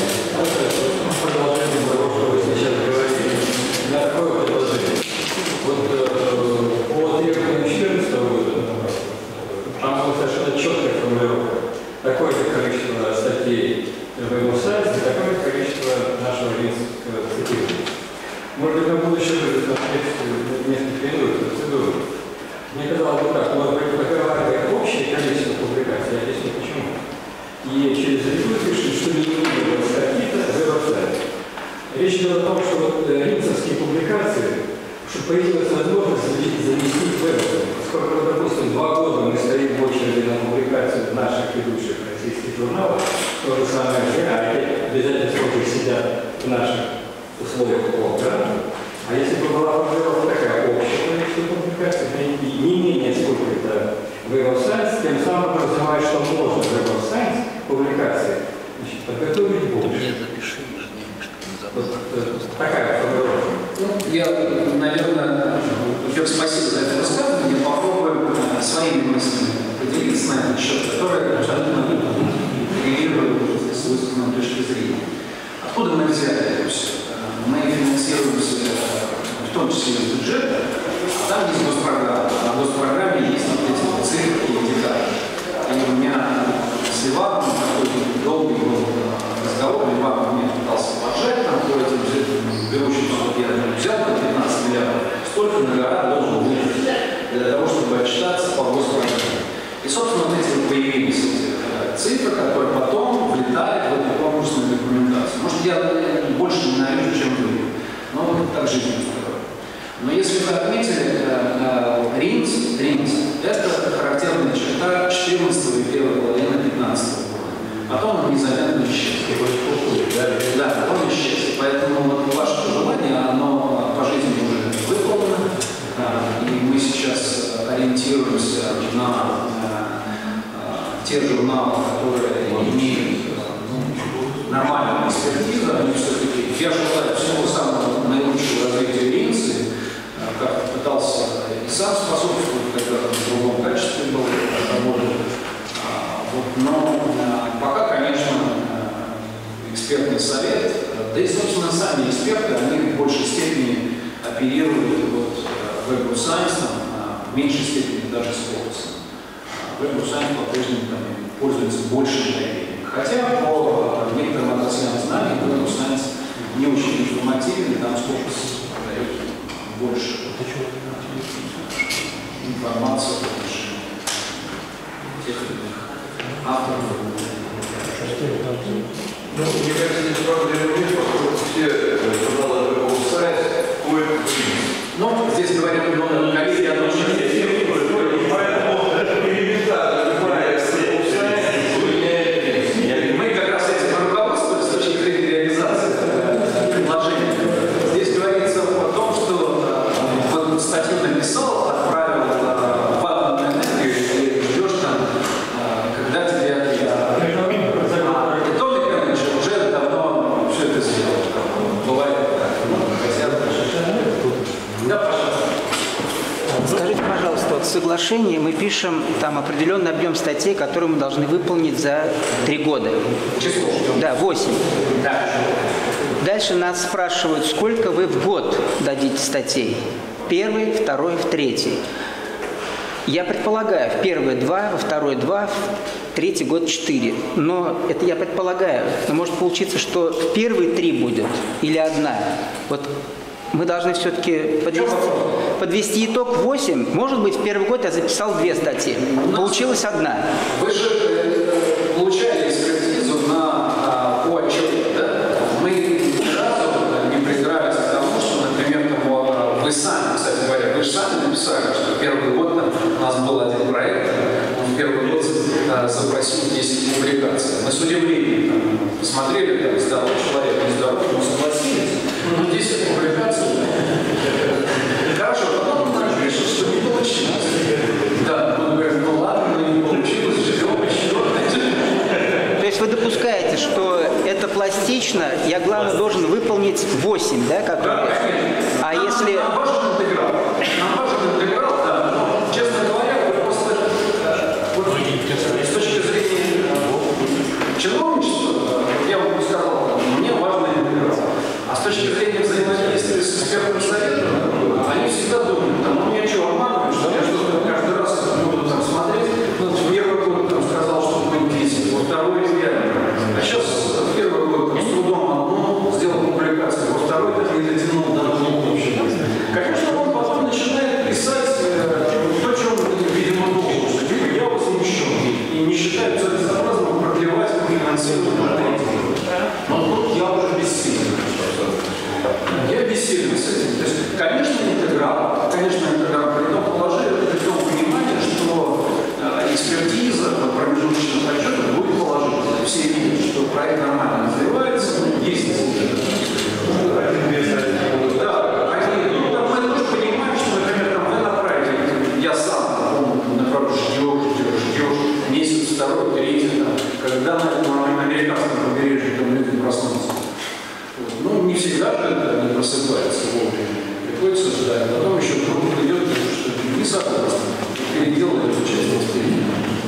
Продолжение того, что вы сейчас говорили. Я такое предложение. Вот э, по требованиям четырнадцатого года там было совершенно четкая формулировка. Такое-то количество статей в Web-Science и такое-то количество нашего римского цитирования. Может быть, на будущее будет смотреть несколько минут процедуру. Мне казалось бы так, вот проговаривая общее количество публикаций, я объясню почему. И через рекрут пишет, что не нужно статьи-то Web-Science. Речь идет о том, что вот римские публикации, чтобы появилась возможность заместить Web-Science. Поскольку, допустим, два года мы стоим в очереди на публикацию наших ведущих российских журналов, то же самое же, обязательства сидят в наших условиях по гранту. А если бы была формулировка такая общая количество публикаций, не менее сколько это Web-Science, тем самым подразумевает, что можно Web-Science публикации значит, подготовить больше. Вот, такая формулировка. Ну, я, наверное, во-первых, спасибо за это высказывание. Я попробую своими мыслями поделиться на этот счет, которые абсолютно реагируют с высказанной точки зрения. Откуда мы взяли это все? Мы финансируемся в том числе из бюджета, а там есть госпрограмма. А в госпрограмме есть вот эти цифры и детали. И у меня с Иваном такой долгий был разговор, Иван мне пытался пожать, там по этим берущим, что я взял на пятнадцать миллиардов, столько на гора должен быть для того, чтобы отчитаться по госпрограмме. И, собственно, вот эти появились цифры, которые потом влетают в эту конкурсную документацию. Может, я больше ненавижу, чем вы, но вот так жизнь устроена. Но если вы отметили, РИНЦ, РИНЦ – это характерная черта четырнадцатого и первой половины пятнадцатого года. Потом он незаметно исчез. Да, он исчез. Поэтому вот ваше пожелание, оно по жизни уже выполнено. И мы сейчас ориентируемся на те журналы, которые имеют ну, нормальную экспертизу. Они все-таки, я желаю всего самого наилучшего развития РИНЦ, как пытался и сам способствовать, когда в другом качестве был работал. Вот, но пока, конечно, экспертный совет, да и, собственно, сами эксперты, они в большей степени оперируют вот, Web-Science, в меньшей степени даже с фокусом. поэтому сами по-прежнему там пользуются большим доверием. Хотя по некоторым отраслям знаний Русанец не очень информативен, там сколько дает больше информации, больше тех или иных авторов. Ну, мне кажется, здесь проблема нет, поскольку все журналы такого сайта входят в жизнь. Ну, здесь говорят, много коллеги, оно очень поэтому элементарно любая мы как раз этим руководствуемся с точки зрения реализации предложения. Здесь говорится о том, что вот статью написал, отправил в атомную энергию и ждешь там, когда тебе ответят. А Анатолий Иванович уже давно все это сделал. Бывает так. Хотят. Да, пожалуйста. Скажите, пожалуйста, вот в соглашении мы пишем там определенный объем статей, которые мы должны выполнить за три года. Число. Да, восемь. Да. Дальше нас спрашивают, сколько вы в год дадите статей. Первый, второй, в третий. Я предполагаю, в первый два, во второй два, в третий год четыре. Но это я предполагаю. Но может получиться, что в первые три будет или одна. Вот мы должны все-таки подвести, подвести итог восемь. Может быть, в первый год я записал две статьи. Получилась одна. Вы же э, получали экспертизу на, а, по отчету, да? Мы ни разу не придрались к тому, что, например, там, а, вы сами, кстати говоря, вы же сами написали, что первый год там, у нас был один проект, он в первый год а, запросил десять публикаций. Мы с удивлением там, посмотрели, там, здоровый человек, не здоровый, мы согласились. Ну, десять публикаций. Хорошо, потом он напишет, что не получилось. Да, он говорит, ну ладно, но не получилось, живем еще. То есть вы допускаете, что это пластично, я, главное, должен выполнить восемь, да, которые... А нам, если... Нам важен интеграл. Нам важен интеграл, да. Но, честно говоря, вы просто вот, с точки зрения чиновничества, я вам сказал, мне важен интеграл. А с точки зрения взаимодействия с экспертным советом, они всегда думают, там, ну я что, обманываю, что я что-то каждый раз буду там смотреть. Ну, в первый год там сказал, что будет десять, во второй пять. А сейчас в первый год там, с трудом одну сделал публикацию, во второй так не дотянул до одного общего. Конечно, он потом начинает писать э, то, что он, видимо, должен, что типа я возмущен и не считает целесообразным продлевать финансирование. Но тут я уже бессилен. Я бессилен с этим. То есть, конечно, интеграл, конечно, интеграл при том положении, при том понимании, что э, экспертиза промежуточных отчетов будет положительной. Все видят, что проект нормально развивается, но есть. Да, они, ну, там, мы тоже понимаем, что, например, там, вы направите, я сам, помню, направлю, ждешь, ждешь, ждешь, месяц, второй, третий, там, когда на американском побережье там люди проснутся. Ну, не всегда это не просыпается вовремя. Приходится ждать. Потом еще вдруг идет, что не согласен. Переделывает участие впереди.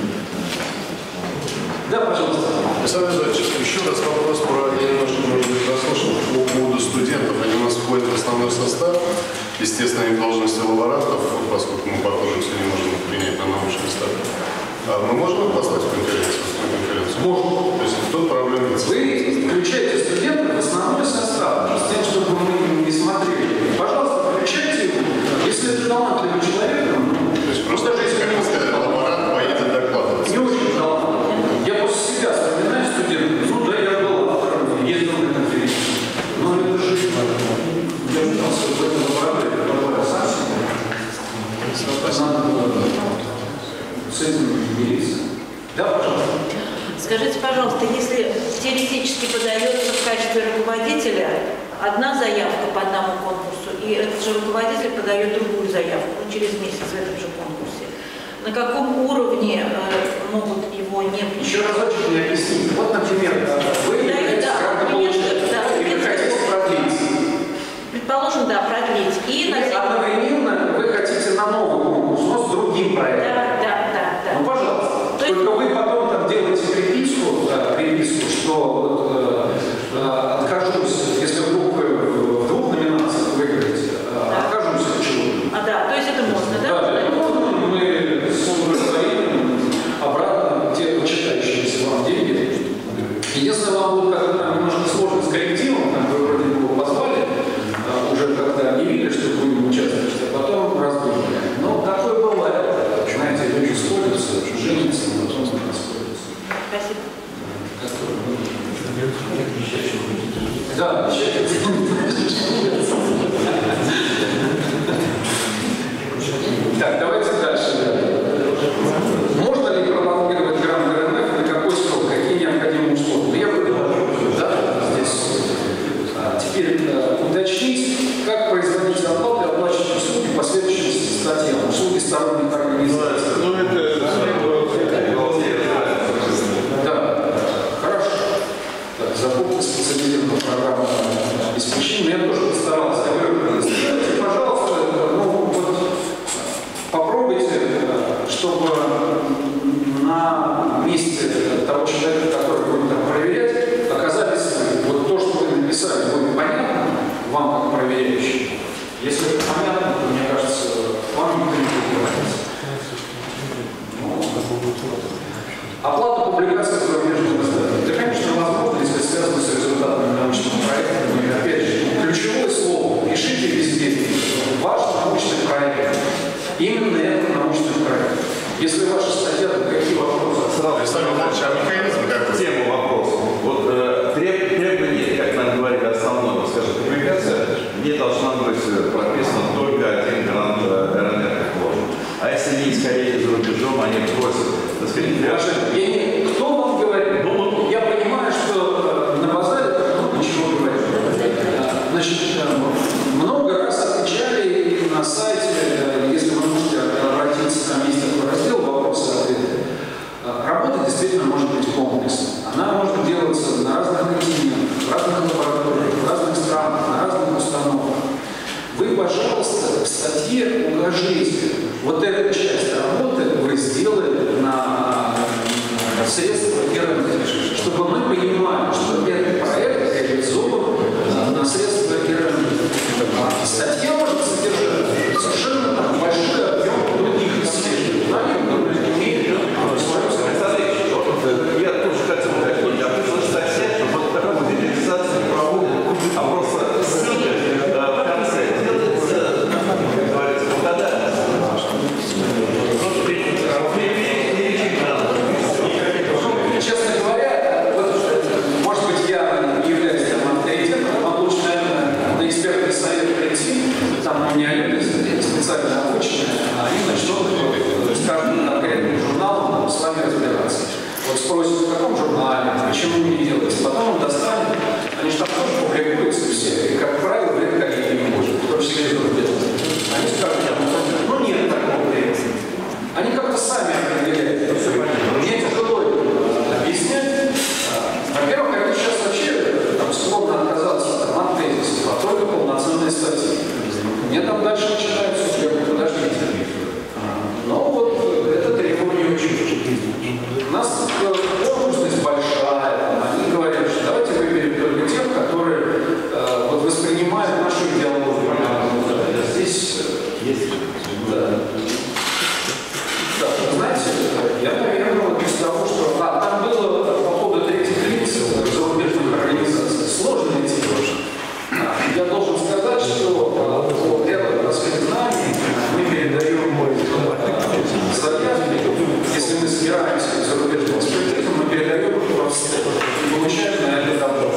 Да, пожалуйста. Александр Ильич, еще раз вопрос про, я немножко, может быть, расслышал, по поводу студентов. Они у нас входят в основной состав. Естественно, они должности лаборантов, поскольку мы, похоже, все не можем их принять на научный став. А мы можем их послать в конференцию? Можем. То есть тут проблем нет. Вы включаете студентов в основной состав, с тем, чтобы мы не смотрели. Пожалуйста, включайте его. Если это талантливый человек, ну, то есть просто, даже если как вы сказали, лаборант поедет докладывать. не очень талантливый. Я после себя вспоминаю студентов, ну да, я был автором, ездил на конференцию. Но это же я пытался в этом лаборатории, которая сам себе. Надо было с этим мириться. Да, пожалуйста. Скажите, пожалуйста, если теоретически подается в качестве руководителя одна заявка по одному конкурсу, и этот же руководитель подает другую заявку ну, через месяц в этом же конкурсе, на каком уровне э, могут его не включить? Еще разочек мне объясните. Вот, например, вы Да, являетесь да, как получатель, да, и вы хотите продлить. Предположим, да, продлить. И, И на одновременно вы хотите на новый конкурс, но с другим проектом. Да, да, да, да. Ну, пожалуйста. То есть... Только вы потом там делаете приписку, да, приписку, что вот, э, э, откажусь, если вдруг вы в двух номинациях выиграете, э, да. откажусь от чего-то. А, да, то есть это можно, да? Да, да, ну, мы с удовлетворением месте того человека, который будет там проверять, оказались вы. Вот то, что вы написали, будет понятно вам, как проверяющим. Если это понятно, то, мне кажется, вам никто не понимается. Оплата публикации зарубежных изданий. Это, конечно, возможно, если связано с результатами научного проекта. И, опять же, ключевое слово. Пишите везде. Ваш научный проект. Именно это научный проект. Если ваша статья, то какие вопросы? Александр Иванович, а механизм какой? Тему вопроса. Вот э, треб, требование, как нам говорили, основное, скажем, публикация, не должна быть прописана только один грант эр эн эр как положено. А если не скорее за рубежом, они просят, так сказать, я не, кто вам говорит? Ну, я понимаю, что на базаре много чего говорит. Значит, много раз отвечали и на сайте, если вы можете обратиться, там есть такой раздел «Вопросы и ответы». Работа действительно может быть комплексной. Она может делаться на разных континентах, в разных лабораториях, в разных странах, на разных установках. Вы, пожалуйста, в статье укажите, вот эту часть работы вы сделали на средства эр эн эр, чтобы мы понимали, что этот проект реализован на средства эр эн эр. Статья может содержать совершенно там, большой объем других исследований. Наверное, имеет свою статью. Я тоже хотел уточнить, а вы что статья, что вот такую детализацию не проводят, а просто ссылка в конце делается, как говорится, благодарность. Честно говоря, вот, может быть, я не являюсь там авторитетом, но лучше, наверное, на экспертный совет прийти, там у меня люди специально обученные, а они начнут с каждым конкретным журналом с вами разбираться. Вот спросят, в каком журнале, почему не делаете, потом он достанет, они же там тоже публикуются все, и, как правило, вред коллеги не может, в том числе и зарубежные. Они скажут, ну нет такого времени. Они как-то сами определяют. Мне тяжело объяснять. Во-первых, они сейчас вообще там, склонны отказаться там, от тезисов, а только полноценные статьи. Мне там дальше начинаются судебные, подождите. Но вот это требование очень. У нас конкурсность большая. Они говорят, что давайте выберем только тех, которые э, вот, воспринимают нашу идеологию. Здесь есть. Да. Да, знаете, я, наверное, вот из того, что... А, там было по поводу третьих лиц зарубежных организаций. Сложная тема. Я должен сказать, что по ряду своих знаний мы передаем заявки, если мы собираемся в зарубежную экспертизу, мы передаем их просто и получаем на это добро.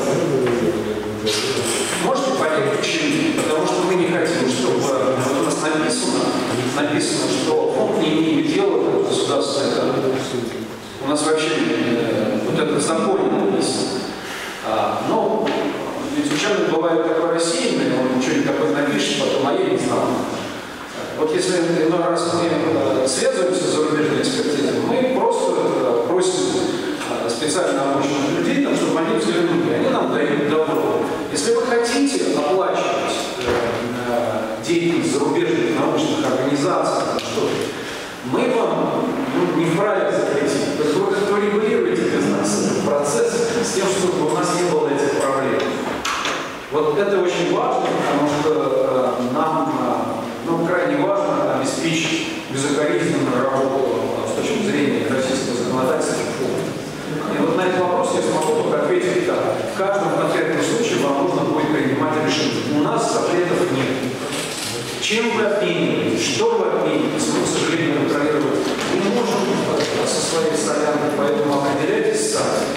Можете понять почему? Потому что мы не хотим, чтобы вот у нас написано, написано, что фонд не имеет дела как государственная организация. У нас вообще э, вот это в законе написано. А, но ведь ученый бывает такой рассеянный, он что-нибудь такое напишет, потом, а я не знал. Вот если иной раз мы э, связываемся с зарубежной экспертизой, мы просто э, просим э, специально обученных людей, там, чтобы они взглянули, они нам дают добро. Если вы хотите оплачивать э, э, деятельность зарубежных научных организаций, что мы вам ну, не вправе запретить. То есть вы как-то регулируете без нас этот процесс с тем, чтобы у нас не было этих проблем. Вот это очень важно, потому что э, нам э, ну, крайне важно обеспечить безукоризненную работу с точки зрения российского законодательства. И вот на этот вопрос я смогу только ответить так. В каждом конкретном случае вам нужно будет принимать решение. У нас запретов нет. Чем вы обмениваетесь, что вы обмениваетесь, мы, к сожалению, контролировать не можем со своей солянкой, поэтому определяйтесь сами.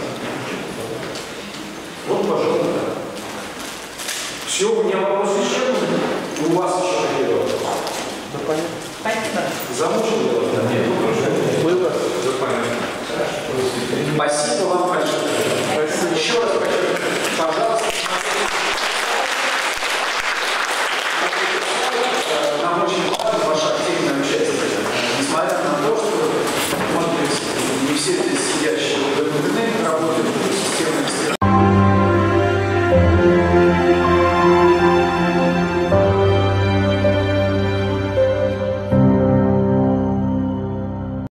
Вот, пожалуй, так. Все, у меня вопрос исчерпан. У вас еще какие вопросы? Понятно. Замучили? Нет.